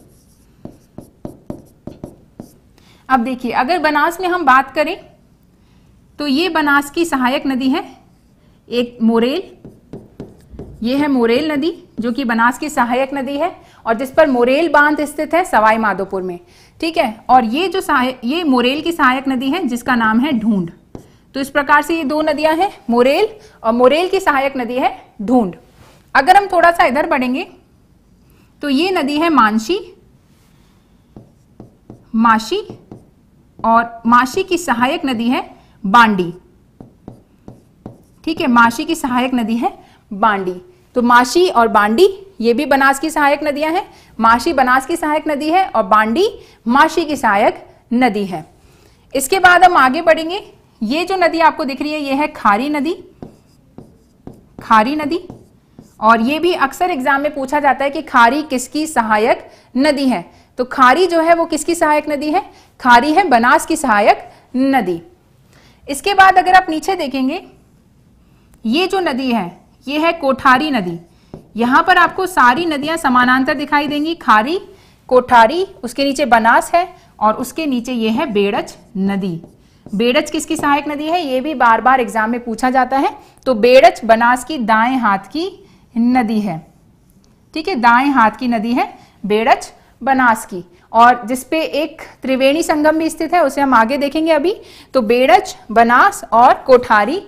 अब देखिए अगर बनास में हम बात करें तो ये बनास की सहायक नदी है एक मोरेल, ये है मोरेल नदी जो कि बनास की सहायक नदी है और जिस पर मोरेल बांध स्थित है सवाई माधोपुर में, ठीक है। और ये जो ये मोरेल की सहायक नदी है जिसका नाम है ढूंढ। तो इस प्रकार से ये दो नदियां हैं, मोरेल, और मोरेल की सहायक नदी है ढूंढ। अगर हम थोड़ा सा इधर बढ़ेंगे तो ये नदी है मानसी, माशी, और माशी की सहायक नदी है बांडी, ठीक है। माशी की सहायक नदी है बांडी। तो माशी और बांडी ये भी बनास की सहायक नदियां हैं। माशी बनास की सहायक नदी है और बांडी माशी की सहायक नदी है। इसके बाद हम आगे बढ़ेंगे, ये जो नदी आपको दिख रही है ये है खारी नदी, खारी नदी। और ये भी अक्सर एग्जाम में पूछा जाता है कि खारी किसकी सहायक नदी है। तो खारी जो है वो किसकी सहायक नदी है, खारी है बनास की सहायक नदी। इसके बाद अगर आप नीचे देखेंगे ये जो नदी है ये है कोठारी नदी। यहां पर आपको सारी नदियां समानांतर दिखाई देंगी, खारी, कोठारी, उसके नीचे बनास है और उसके नीचे ये है बेड़च नदी। बेड़च किसकी सहायक नदी है, ये भी बार बार एग्जाम में पूछा जाता है। तो बेड़च बनास की दाएं हाथ की नदी है, ठीक है, दाएं हाथ की नदी है बेड़च बनास की, और जिसपे एक त्रिवेणी संगम भी स्थित है, उसे हम आगे देखेंगे अभी। तो बेड़च, बनास और कोठारी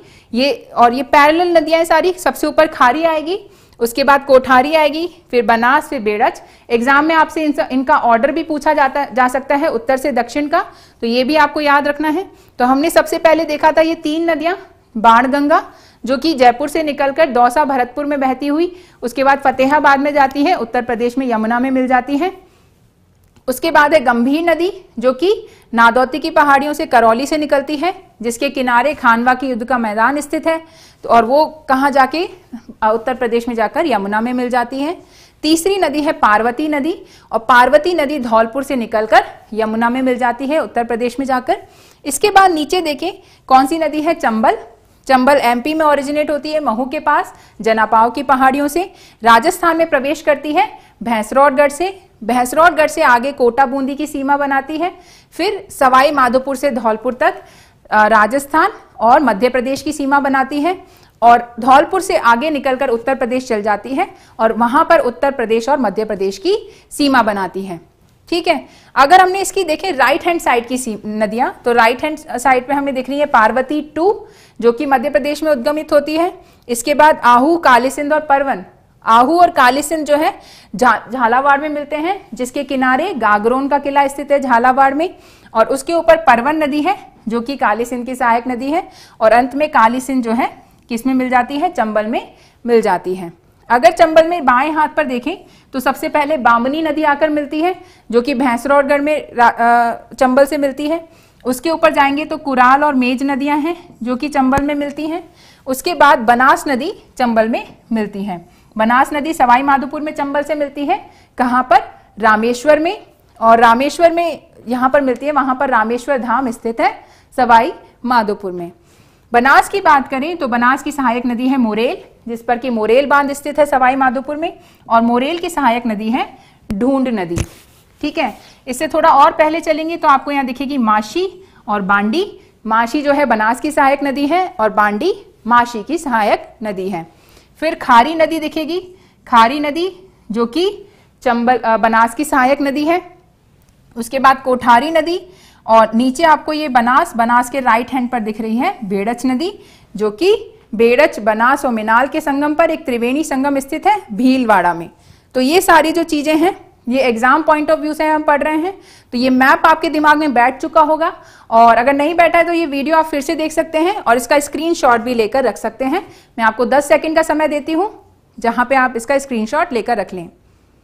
ये पैरेलल नदियां हैं सारी। सबसे ऊपर खारी आएगी, उसके बाद कोठारी आएगी, फिर बनास, फिर बेड़च। एग्जाम में आपसे इनका ऑर्डर भी पूछा जा सकता है उत्तर से दक्षिण का, तो ये भी आपको याद रखना है। तो हमने सबसे पहले देखा था ये तीन नदियां, बाणगंगा जो कि जयपुर से निकलकर दौसा भरतपुर में बहती हुई उसके बाद फतेहाबाद में जाती है, उत्तर प्रदेश में यमुना में मिल जाती है। उसके बाद है गंभीर नदी जो कि नादौती की पहाड़ियों से, करौली से निकलती है, जिसके किनारे खानवा की युद्ध का मैदान स्थित है। तो और वो कहाँ जाके, उत्तर प्रदेश में जाकर यमुना में मिल जाती है। तीसरी नदी है पार्वती नदी, और पार्वती नदी धौलपुर से निकलकर यमुना में मिल जाती है, उत्तर प्रदेश में जाकर। इसके बाद नीचे देखें कौन सी नदी है, चंबल। चंबल एमपी में ओरिजिनेट होती है, महू के पास जनापाव की पहाड़ियों से, राजस्थान में प्रवेश करती है भैंसरौडगढ़ से, भैंसरौडगढ़ से आगे कोटा बूंदी की सीमा बनाती है, फिर सवाई माधोपुर से धौलपुर तक राजस्थान और मध्य प्रदेश की सीमा बनाती है, और धौलपुर से आगे निकलकर उत्तर प्रदेश चल जाती है और वहां पर उत्तर प्रदेश और मध्य प्रदेश की सीमा बनाती है, ठीक है। अगर हमने इसकी देखें राइट हैंड साइड की नदियां, तो राइट हैंड साइड पे हमें दिख रही है पार्वती 2 जो कि मध्य प्रदेश में उद्गमित होती है। इसके बाद आहू, काली सिंध और परवन। आहू और काली सिंध जो है झालावाड़ में मिलते हैं, जिसके किनारे गागरोन का किला स्थित है झालावाड़ में, और उसके ऊपर परवन नदी है जो कि काली सिंध की सहायक नदी है, और अंत में काली सिंध जो है किसमें मिल जाती है, चंबल में मिल जाती है। अगर चंबल में बाएं हाथ पर देखें तो सबसे पहले बामनी नदी आकर मिलती है जो कि भैंसरौडगढ़ में चंबल से मिलती है। उसके ऊपर जाएंगे तो कुराल और मेज नदियां हैं जो कि चंबल में मिलती हैं। उसके बाद बनास नदी चंबल में मिलती है। बनास नदी सवाई माधोपुर में चंबल से मिलती है, कहां पर? रामेश्वर में, और रामेश्वर में यहां पर मिलती है, वहां पर रामेश्वर धाम स्थित है सवाई माधोपुर में। बनास की बात करें तो बनास की सहायक नदी है मोरेल, जिस पर कि मोरेल बांध स्थित है सवाई माधोपुर में, और मोरेल की सहायक नदी है ढूंढ नदी। ठीक है, इससे थोड़ा और पहले चलेंगे तो आपको यहाँ दिखेगी माशी और बांडी। माशी जो है बनास की सहायक नदी है और बांडी माशी की सहायक नदी है। फिर खारी नदी दिखेगी, खारी नदी जो कि चंबल बनास की सहायक नदी है। उसके बाद कोठारी नदी, और नीचे आपको ये बनास के राइट हैंड पर दिख रही है बेड़च नदी, जो कि बेड़च, बनास और मिनाल के संगम पर एक त्रिवेणी संगम स्थित है भीलवाड़ा में। तो ये सारी जो चीजें हैं ये एग्जाम पॉइंट ऑफ व्यू से हम पढ़ रहे हैं, तो ये मैप आपके दिमाग में बैठ चुका होगा, और अगर नहीं बैठा है तो ये वीडियो आप फिर से देख सकते हैं और इसका स्क्रीनशॉट भी लेकर रख सकते हैं। मैं आपको 10 सेकंड का समय देती हूं जहां पे आप इसका स्क्रीनशॉट लेकर रख लें।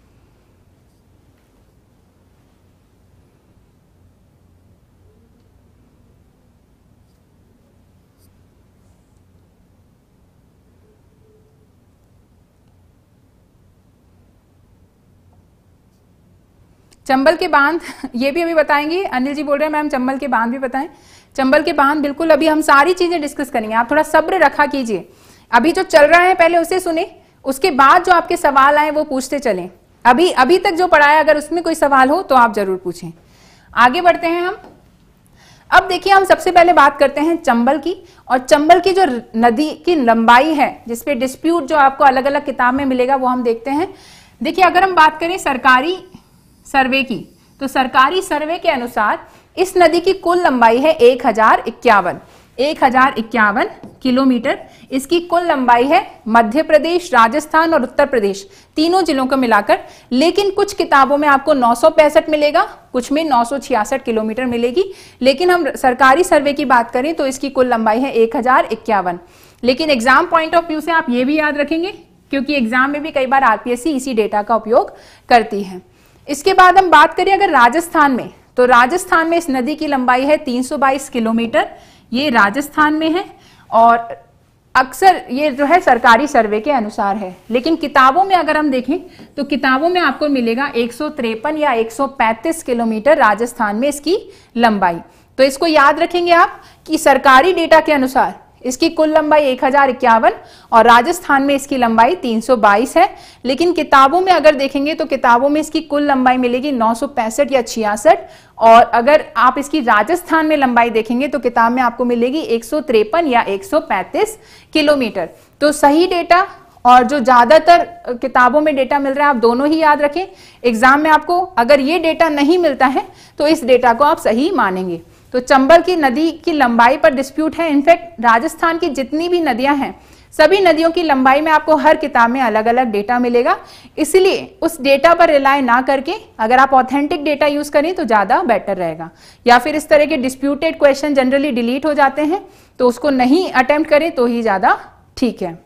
चंबल के बांध ये भी अभी बताएंगे, अनिल जी बोल रहे हैं मैम चंबल के बांध भी बताएं। चंबल के बांध बिल्कुल अभी हम सारी चीजें डिस्कस करेंगे, आप थोड़ा सब्र रखा कीजिए। अभी जो चल रहा है पहले उसे सुने, उसके बाद जो आपके सवाल आए वो पूछते चलें। अभी तक जो पढ़ाया अगर उसमें कोई सवाल हो तो आप जरूर पूछें। आगे बढ़ते हैं हम। अब देखिए हम सबसे पहले बात करते हैं चंबल की, और चंबल की जो नदी की लंबाई है जिसपे डिस्प्यूट जो आपको अलग अलग किताब में मिलेगा वो हम देखते हैं। देखिए अगर हम बात करें सरकारी सर्वे की, तो सरकारी सर्वे के अनुसार इस नदी की कुल लंबाई है 1051 किलोमीटर। इसकी कुल लंबाई है मध्य प्रदेश, राजस्थान और उत्तर प्रदेश तीनों जिलों को मिलाकर। लेकिन कुछ किताबों में आपको 965 मिलेगा, कुछ में 966 किलोमीटर मिलेगी। लेकिन हम सरकारी सर्वे की बात करें तो इसकी कुल लंबाई है 1051। लेकिन एग्जाम पॉइंट ऑफ व्यू से आप ये भी याद रखेंगे, क्योंकि एग्जाम में भी कई बार आरपीएससी इसी डेटा का उपयोग करती है। इसके बाद हम बात करें अगर राजस्थान में, तो राजस्थान में इस नदी की लंबाई है 322 किलोमीटर, ये राजस्थान में है। और अक्सर ये जो है सरकारी सर्वे के अनुसार है, लेकिन किताबों में अगर हम देखें तो किताबों में आपको मिलेगा 153 या 135 किलोमीटर राजस्थान में इसकी लंबाई। तो इसको याद रखेंगे आप कि सरकारी डेटा के अनुसार इसकी कुल लंबाई 1051 और राजस्थान में इसकी लंबाई 322 है। लेकिन किताबों में अगर देखेंगे तो किताबों में इसकी कुल लंबाई मिलेगी 965 या 66, और अगर आप इसकी राजस्थान में लंबाई देखेंगे तो किताब में आपको मिलेगी 153 या 135 किलोमीटर। तो सही डेटा और जो ज्यादातर किताबों में डेटा मिल रहा है आप दोनों ही याद रखें। एग्जाम में आपको अगर ये डेटा नहीं मिलता है तो इस डेटा को आप सही मानेंगे। तो चंबल की नदी की लंबाई पर डिस्प्यूट है। इनफैक्ट राजस्थान की जितनी भी नदियां हैं सभी नदियों की लंबाई में आपको हर किताब में अलग अलग डेटा मिलेगा, इसलिए उस डेटा पर रिलाय ना करके अगर आप ऑथेंटिक डेटा यूज करें तो ज्यादा बेटर रहेगा। या फिर इस तरह के डिस्प्यूटेड क्वेश्चन जनरली डिलीट हो जाते हैं, तो उसको नहीं अटेम्प्ट करें तो ही ज्यादा ठीक है।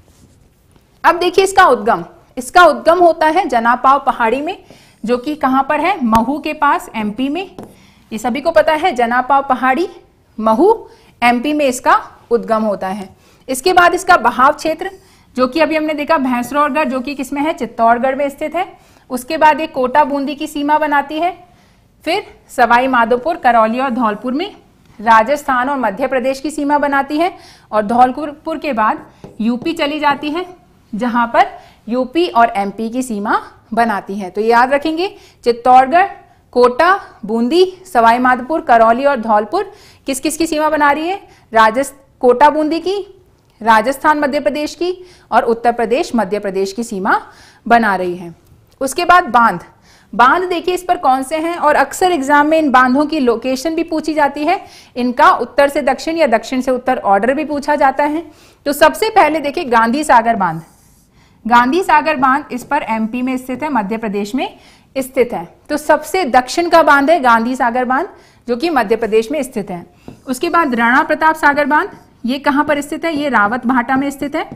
अब देखिए इसका उद्गम होता है जनापाव पहाड़ी में, जो कि कहां पर है? महू के पास, एमपी में। ये सभी को पता है जनापाव पहाड़ी महू एमपी में इसका उद्गम होता है। इसके बाद इसका बहाव क्षेत्र जो कि अभी हमने देखा भैंसरौरगढ़, जो कि किसमें है? चित्तौड़गढ़ में स्थित है। उसके बाद ये कोटा बूंदी की सीमा बनाती है। फिर सवाई माधोपुर, करौली और धौलपुर में राजस्थान और मध्य प्रदेश की सीमा बनाती है। और धौलपुर के बाद यूपी चली जाती है, जहां पर यूपी और एमपी की सीमा बनाती है। तो याद रखेंगे चित्तौड़गढ़, कोटा, बूंदी, सवाई माधोपुर, करौली और धौलपुर किस किस की सीमा बना रही है? कोटा बूंदी की, राजस्थान मध्य प्रदेश की और उत्तर प्रदेश मध्य प्रदेश की सीमा बना रही है। उसके बाद बांध देखिए इस पर कौन से हैं, और अक्सर एग्जाम में इन बांधों की लोकेशन भी पूछी जाती है। इनका उत्तर से दक्षिण या दक्षिण से उत्तर ऑर्डर भी पूछा जाता है। तो सबसे पहले देखिए गांधी सागर बांध इस पर एमपी में स्थित है, मध्य प्रदेश में स्थित है। तो सबसे दक्षिण का बांध है गांधी सागर बांध, जो कि मध्य प्रदेश में स्थित है। उसके बाद राणा प्रताप सागर बांध, ये कहां पर स्थित है? ये रावत भाटा में स्थित है।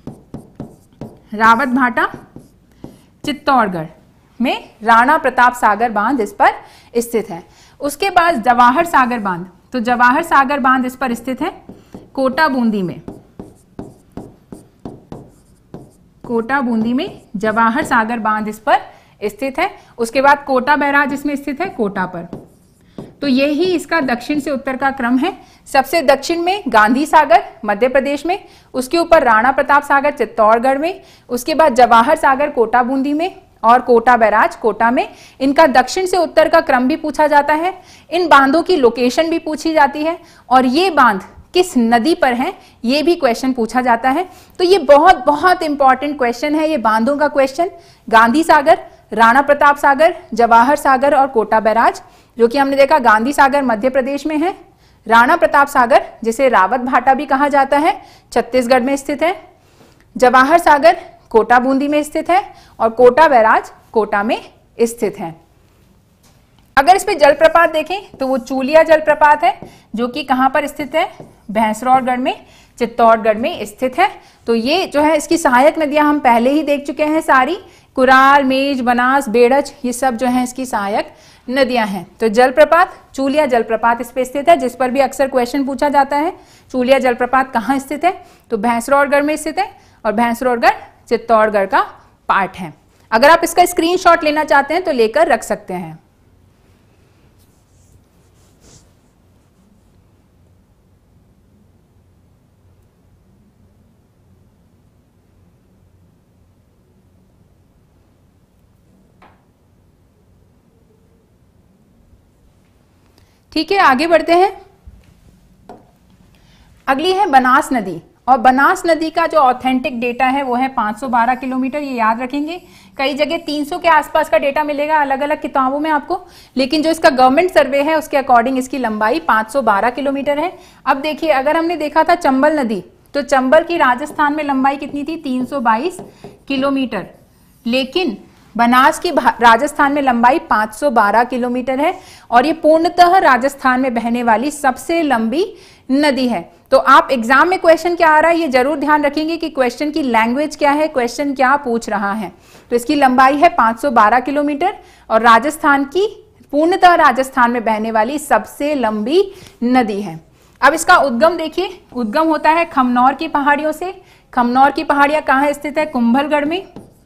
रावत भाटा चित्तौड़गढ़ में राणा प्रताप सागर बांध इस पर स्थित है। उसके बाद जवाहर सागर बांध, तो जवाहर सागर बांध इस पर स्थित है कोटा बूंदी में। कोटा बूंदी में जवाहर सागर बांध इस पर स्थित है। उसके बाद कोटा बैराज इसमें स्थित है कोटा पर। तो यही इसका दक्षिण से उत्तर का क्रम है। सबसे दक्षिण में गांधी सागर मध्य प्रदेश में, उसके ऊपर राणा प्रताप सागर चित्तौड़गढ़ में, उसके बाद जवाहर सागर कोटा बूंदी में और कोटा बैराज कोटा में। इनका दक्षिण से उत्तर का क्रम भी पूछा जाता है। इन बांधों की लोकेशन भी पूछी जाती है और ये बांध किस नदी पर है ये भी क्वेश्चन पूछा जाता है। तो ये बहुत बहुत इंपॉर्टेंट क्वेश्चन है, ये बांधों का क्वेश्चन। गांधी सागर, राणा प्रताप सागर, जवाहर सागर और कोटा बैराज, जो कि हमने देखा गांधी सागर मध्य प्रदेश में है। राणा प्रताप सागर, जिसे रावत भाटा भी कहा जाता है, छत्तीसगढ़ में स्थित है। जवाहर सागर कोटा बूंदी में स्थित है और कोटा बैराज कोटा में स्थित है। अगर इस पे जलप्रपात देखें तो वो चूलिया जलप्रपात है, जो कि कहां पर स्थित है, भैंसरौरगढ़ में चित्तौड़गढ़ में स्थित है। तो ये जो है इसकी सहायक नदियां हम पहले ही देख चुके हैं सारी, कुराल, मेज, बनास, बेड़च, ये सब जो है इसकी सहायक नदियां हैं। तो जलप्रपात चूलिया जलप्रपात इस पे स्थित है, जिस पर भी अक्सर क्वेश्चन पूछा जाता है। चूलिया जलप्रपात कहाँ स्थित है, तो भैंसरौरगढ़ में स्थित है और भैंसरौरगढ़ चित्तौड़गढ़ का पार्ट है। अगर आप इसका स्क्रीनशॉट लेना चाहते हैं तो लेकर रख सकते हैं। ठीक है, आगे बढ़ते हैं। अगली है बनास नदी, और बनास नदी का जो ऑथेंटिक डेटा है वो है 512 किलोमीटर। ये याद रखेंगे, कई जगह 300 के आसपास का डेटा मिलेगा अलग अलग किताबों में आपको, लेकिन जो इसका गवर्नमेंट सर्वे है उसके अकॉर्डिंग इसकी लंबाई 512 किलोमीटर है। अब देखिए, अगर हमने देखा था चंबल नदी, तो चंबल की राजस्थान में लंबाई कितनी थी, 322 किलोमीटर, लेकिन बनास की राजस्थान में लंबाई 512 किलोमीटर है और ये पूर्णतः राजस्थान में बहने वाली सबसे लंबी नदी है। तो आप एग्जाम में क्वेश्चन क्या आ रहा है ये जरूर ध्यान रखेंगे कि क्वेश्चन की लैंग्वेज क्या है, क्वेश्चन क्या पूछ रहा है। तो इसकी लंबाई है 512 किलोमीटर और राजस्थान की, पूर्णतः राजस्थान में बहने वाली सबसे लंबी नदी है। अब इसका उद्गम देखिए, उद्गम होता है खमनौर की पहाड़ियों से। खमनौर की पहाड़ियां कहाँ स्थित है, कुंभलगढ़ में,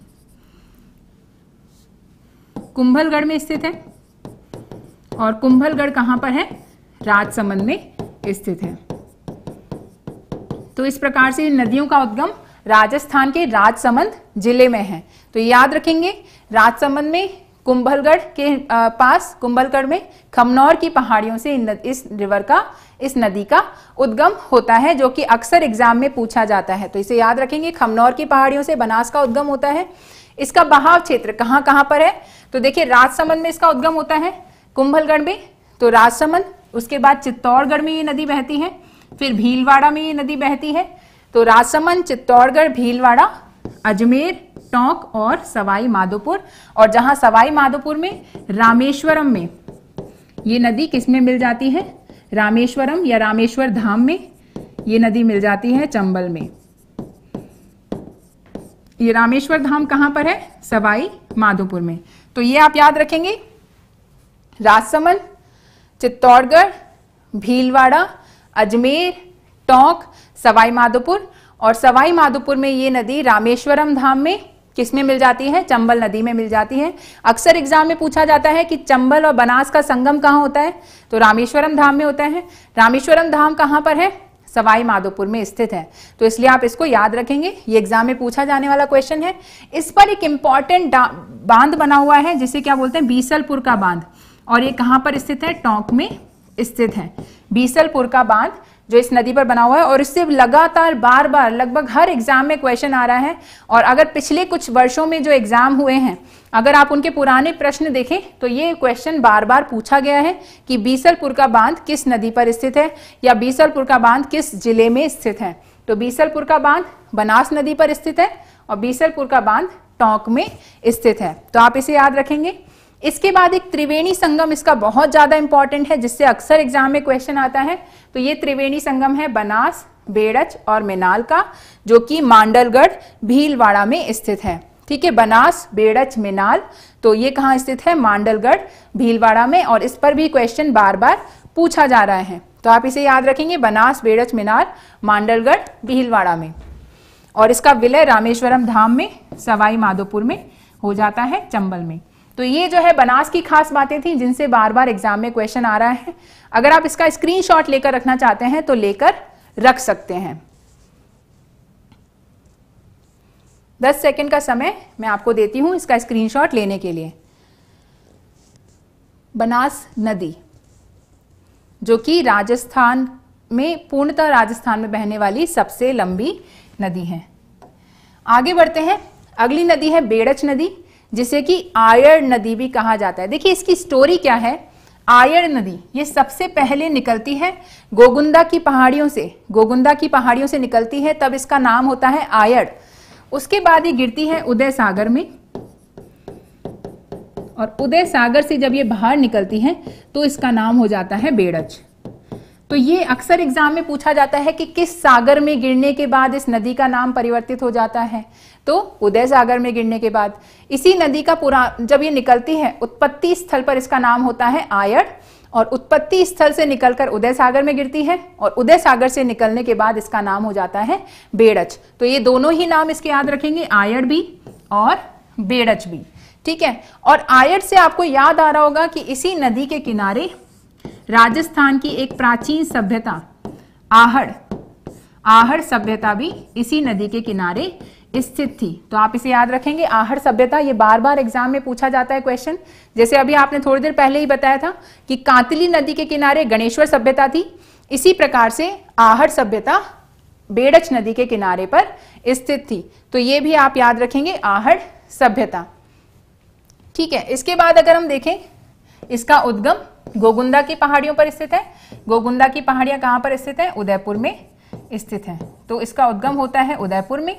कुंभलगढ़ में स्थित है। और कुंभलगढ़ कहां पर है, राजसमंद में स्थित है। तो इस प्रकार से नदियों का उद्गम राजस्थान के राजसमंद जिले में है। तो याद रखेंगे, राजसमंद में, कुंभलगढ़ के पास, कुंभलगढ़ में खमनौर की पहाड़ियों से इस रिवर का, इस नदी का उद्गम होता है, जो कि अक्सर एग्जाम में पूछा जाता है। तो इसे याद रखेंगे, खमनौर की पहाड़ियों से बनास का उद्गम होता है। इसका बहाव क्षेत्र कहां कहां पर है, तो देखिए राजसमंद में इसका उद्गम होता है, कुंभलगढ़ में तो राजसमंद, उसके बाद चित्तौड़गढ़ में ये नदी बहती है, फिर भीलवाड़ा में ये नदी बहती है। तो राजसमंद, चित्तौड़गढ़, भीलवाड़ा, अजमेर, टोंक और सवाई माधोपुर। और जहां सवाई माधोपुर में, रामेश्वरम में ये नदी किसमें मिल जाती है, रामेश्वरम या रामेश्वर धाम में ये नदी मिल जाती है, चंबल में। ये रामेश्वर धाम कहां पर है, सवाई माधोपुर में। तो ये आप याद रखेंगे, राजसमंद, चित्तौड़गढ़, भीलवाड़ा, अजमेर, टोंक, सवाई माधोपुर। और सवाई माधोपुर में ये नदी रामेश्वरम धाम में किसमें मिल जाती है, चंबल नदी में मिल जाती है। अक्सर एग्जाम में पूछा जाता है कि चंबल और बनास का संगम कहां होता है, तो रामेश्वरम धाम में होता है। रामेश्वरम धाम कहां पर है, सवाई माधोपुर में स्थित है। तो इसलिए आप इसको याद रखेंगे, ये एग्जाम में पूछा जाने वाला क्वेश्चन है। इस पर एक इंपॉर्टेंट बांध बना हुआ है जिसे क्या बोलते हैं, बीसलपुर का बांध, और ये कहां पर स्थित है, टोंक में स्थित है। बीसलपुर का बांध जो इस नदी पर बना हुआ है, और इससे लगातार बार बार लगभग हर एग्जाम में क्वेश्चन आ रहा है। और अगर पिछले कुछ वर्षों में जो एग्जाम हुए हैं, अगर आप उनके पुराने प्रश्न देखें तो ये क्वेश्चन बार बार पूछा गया है कि बीसलपुर का बांध किस नदी पर स्थित है या बीसलपुर का बांध किस जिले में स्थित है। तो बीसलपुर का बांध बनास नदी पर स्थित है और बीसलपुर का बांध टोंक में स्थित है। तो आप इसे याद रखेंगे। इसके बाद एक त्रिवेणी संगम इसका बहुत ज्यादा इंपॉर्टेंट है, जिससे अक्सर एग्जाम में क्वेश्चन आता है। तो ये त्रिवेणी संगम है बनास, बेड़च और मेनाल का, जो कि मांडलगढ़, भीलवाड़ा में स्थित है। ठीक है, बनास, बेड़च, मेनाल, तो ये कहाँ स्थित है, मांडलगढ़, भीलवाड़ा में। और इस पर भी क्वेश्चन बार बार पूछा जा रहा है, तो आप इसे याद रखेंगे, बनास, बेड़च, मेनाल, मांडलगढ़, भीलवाड़ा में। और इसका विलय रामेश्वरम धाम में, सवाई माधोपुर में हो जाता है, चंबल में। तो ये जो है बनास की खास बातें थी जिनसे बार बार एग्जाम में क्वेश्चन आ रहा है। अगर आप इसका स्क्रीनशॉट लेकर रखना चाहते हैं तो लेकर रख सकते हैं। 10 सेकंड का समय मैं आपको देती हूं इसका स्क्रीनशॉट लेने के लिए। बनास नदी जो कि राजस्थान में, पूर्णतः राजस्थान में बहने वाली सबसे लंबी नदी है। आगे बढ़ते हैं। अगली नदी है बेड़च नदी, जिसे कि आयड़ नदी भी कहा जाता है। देखिए इसकी स्टोरी क्या है। आयड़ नदी ये सबसे पहले निकलती है गोगुंदा की पहाड़ियों से, गोगुंदा की पहाड़ियों से निकलती है, तब इसका नाम होता है आयड़। उसके बाद ये गिरती है उदय सागर में, और उदय सागर से जब ये बाहर निकलती है तो इसका नाम हो जाता है बेड़च। तो ये अक्सर एग्जाम में पूछा जाता है कि किस सागर में गिरने के बाद इस नदी का नाम परिवर्तित हो जाता है, तो उदय सागर में गिरने के बाद। इसी नदी का जब ये निकलती है उत्पत्ति स्थल पर इसका नाम होता है आयड़, और उत्पत्ति स्थल से निकलकर उदय सागर में गिरती है, और उदय सागर से निकलने के बाद इसका नाम हो जाता है बेड़च। तो ये दोनों ही नाम इसके याद रखेंगे, आयड़ भी और बेड़च भी, ठीक है। और आयड़ से आपको याद आ रहा होगा कि इसी नदी के किनारे राजस्थान की एक प्राचीन सभ्यता आहड़ सभ्यता भी इसी नदी के किनारे स्थित थी। तो आप इसे याद रखेंगे, आहड़ सभ्यता। ये बार बार एग्जाम में पूछा जाता है क्वेश्चन। जैसे अभी आपने थोड़ी देर पहले ही बताया था कि कांतली नदी के किनारे गणेश्वर सभ्यता थी, इसी प्रकार से आहड़ सभ्यता बेड़च नदी के किनारे पर स्थित थी। तो ये भी आप याद रखेंगे, आहड़ सभ्यता, ठीक है। इसके बाद अगर हम देखें, इसका उद्गम गोगुंदा की पहाड़ियों पर स्थित है। गोगुंदा की पहाड़ियां कहां पर स्थित है? उदयपुर में स्थित है। तो इसका उद्गम होता है उदयपुर में,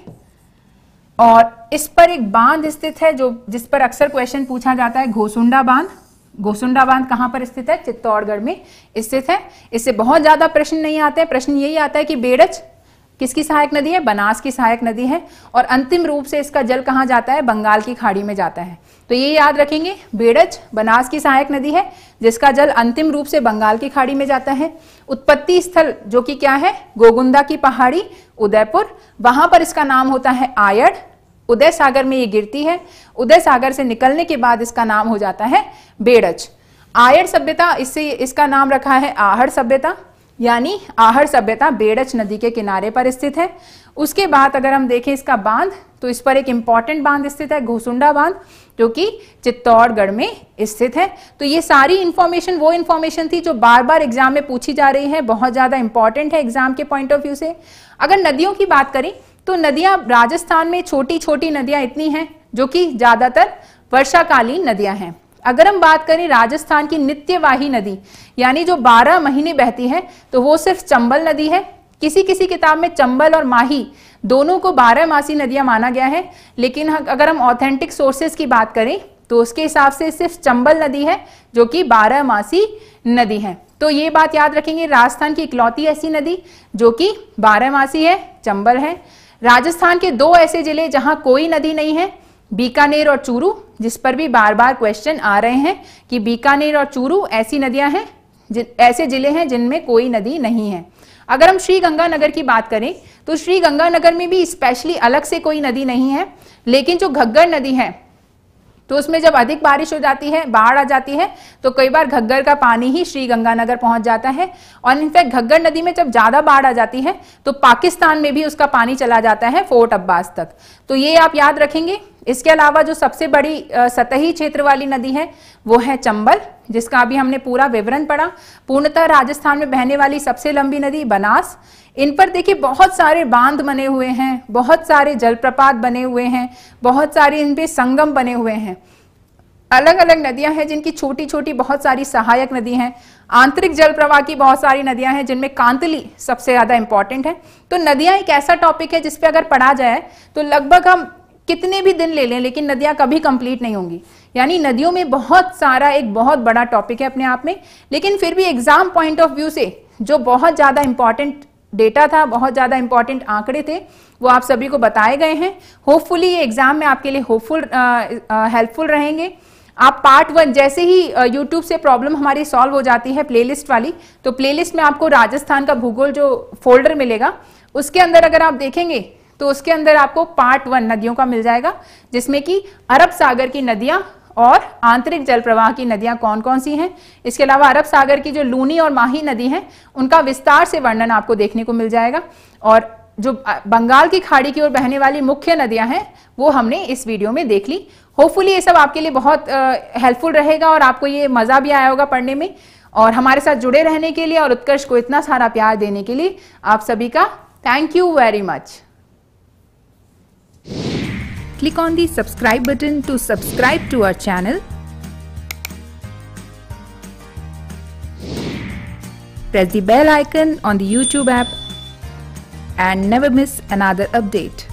और इस पर एक बांध स्थित है जो जिस पर अक्सर क्वेश्चन पूछा जाता है, घोसुंडा बांध। घोसुंडा बांध कहां पर स्थित है? चित्तौड़गढ़ में स्थित है। इससे बहुत ज्यादा प्रश्न नहीं आते हैं। प्रश्न यही आता है कि बेड़च किसकी सहायक नदी है? बनास की सहायक नदी है, और अंतिम रूप से इसका जल कहां जाता है? बंगाल की खाड़ी में जाता है। तो ये याद रखेंगे, बेड़च बनास की सहायक नदी है जिसका जल अंतिम रूप से बंगाल की खाड़ी में जाता है। उत्पत्ति स्थल जो कि क्या है? गोगुंदा की पहाड़ी, उदयपुर, वहां पर इसका नाम होता है आयड़। उदय सागर में ये गिरती है, उदय सागर से निकलने के बाद इसका नाम हो जाता है बेड़च। आयड़ सभ्यता, इससे इसका नाम रखा है आहड़ सभ्यता, यानी आहड़ सभ्यता बेड़च नदी के किनारे पर स्थित है। उसके बाद अगर हम देखें इसका बांध, तो इस पर एक इंपॉर्टेंट बांध स्थित है, घोसुंडा बांध, जो कि चित्तौड़गढ़ में स्थित है। तो ये सारी इंफॉर्मेशन वो इंफॉर्मेशन थी जो बार बार एग्जाम में पूछी जा रही है, बहुत ज्यादा इंपॉर्टेंट है एग्जाम के पॉइंट ऑफ व्यू से। अगर नदियों की बात करें तो नदियां राजस्थान में छोटी छोटी नदियां इतनी हैं जो कि ज्यादातर वर्षाकालीन नदियां हैं। अगर हम बात करें राजस्थान की नित्यवाही नदी, यानी जो 12 महीने बहती है, तो वो सिर्फ चंबल नदी है। किसी किसी किताब में चंबल और माही दोनों को 12 मासी नदियां माना गया है, लेकिन अगर हम ऑथेंटिक सोर्सेज की बात करें तो उसके हिसाब से सिर्फ चंबल नदी है जो कि 12 मासी नदी है। तो ये बात याद रखेंगे, राजस्थान की इकलौती ऐसी नदी जो कि 12 मासी है, चंबल है। राजस्थान के 2 ऐसे जिले जहां कोई नदी नहीं है, बीकानेर और चूरू, जिस पर भी बार बार क्वेश्चन आ रहे हैं कि बीकानेर और चूरू ऐसी नदियां हैं, ऐसे जिले हैं जिनमें कोई नदी नहीं है। अगर हम श्री गंगानगर की बात करें तो श्री गंगानगर में भी स्पेशली अलग से कोई नदी नहीं है, लेकिन जो घग्गर नदी है तो उसमें जब अधिक बारिश हो जाती है, बाढ़ आ जाती है, तो कई बार घग्गर का पानी ही श्री गंगानगर पहुंच जाता है। और इनफैक्ट घग्गर नदी में जब ज्यादा बाढ़ आ जाती है तो पाकिस्तान में भी उसका पानी चला जाता है फोर्ट अब्बास तक। तो ये आप याद रखेंगे। इसके अलावा जो सबसे बड़ी सतही क्षेत्र वाली नदी है वो है चंबल, जिसका अभी हमने पूरा विवरण पढ़ा। पूर्णतः राजस्थान में बहने वाली सबसे लंबी नदी बनास। इन पर देखिए बहुत सारे बांध बने हुए हैं, बहुत सारे जलप्रपात बने हुए हैं, बहुत सारे इन पे संगम बने हुए हैं। अलग अलग नदियां हैं जिनकी छोटी छोटी बहुत सारी सहायक नदी हैं। आंतरिक जल प्रवाह की बहुत सारी नदियां हैं जिनमें कांतली सबसे ज्यादा इंपॉर्टेंट है। तो नदियां एक ऐसा टॉपिक है जिसपे अगर पढ़ा जाए तो लगभग हम कितने भी दिन ले लें लेकिन नदियां कभी कंप्लीट नहीं होंगी। यानी नदियों में बहुत सारा एक बहुत बड़ा टॉपिक है अपने आप में, लेकिन फिर भी एग्जाम पॉइंट ऑफ व्यू से जो बहुत ज्यादा इंपॉर्टेंट डेटा था, बहुत ज्यादा इंपॉर्टेंट आंकड़े थे, वो आप सभी को बताए गए हैं। होपफुली ये एग्जाम में आपके लिए हेल्पफुल रहेंगे। आप पार्ट 1 जैसे ही YouTube से प्रॉब्लम हमारी सॉल्व हो जाती है प्लेलिस्ट वाली, तो प्लेलिस्ट में आपको राजस्थान का भूगोल जो फोल्डर मिलेगा उसके अंदर अगर आप देखेंगे तो उसके अंदर आपको पार्ट 1 नदियों का मिल जाएगा, जिसमें कि अरब सागर की नदियां और आंतरिक जल प्रवाह की नदियां कौन कौन सी हैं। इसके अलावा अरब सागर की जो लूनी और माही नदी हैं उनका विस्तार से वर्णन आपको देखने को मिल जाएगा, और जो बंगाल की खाड़ी की ओर बहने वाली मुख्य नदियां हैं वो हमने इस वीडियो में देख ली। होपफुली ये सब आपके लिए बहुत हेल्पफुल रहेगा और आपको ये मजा भी आया होगा पढ़ने में। और हमारे साथ जुड़े रहने के लिए और उत्कर्ष को इतना सारा प्यार देने के लिए आप सभी का thank you very much. Click on the subscribe button to subscribe to our channel. Press the bell icon on the YouTube app and never miss another update.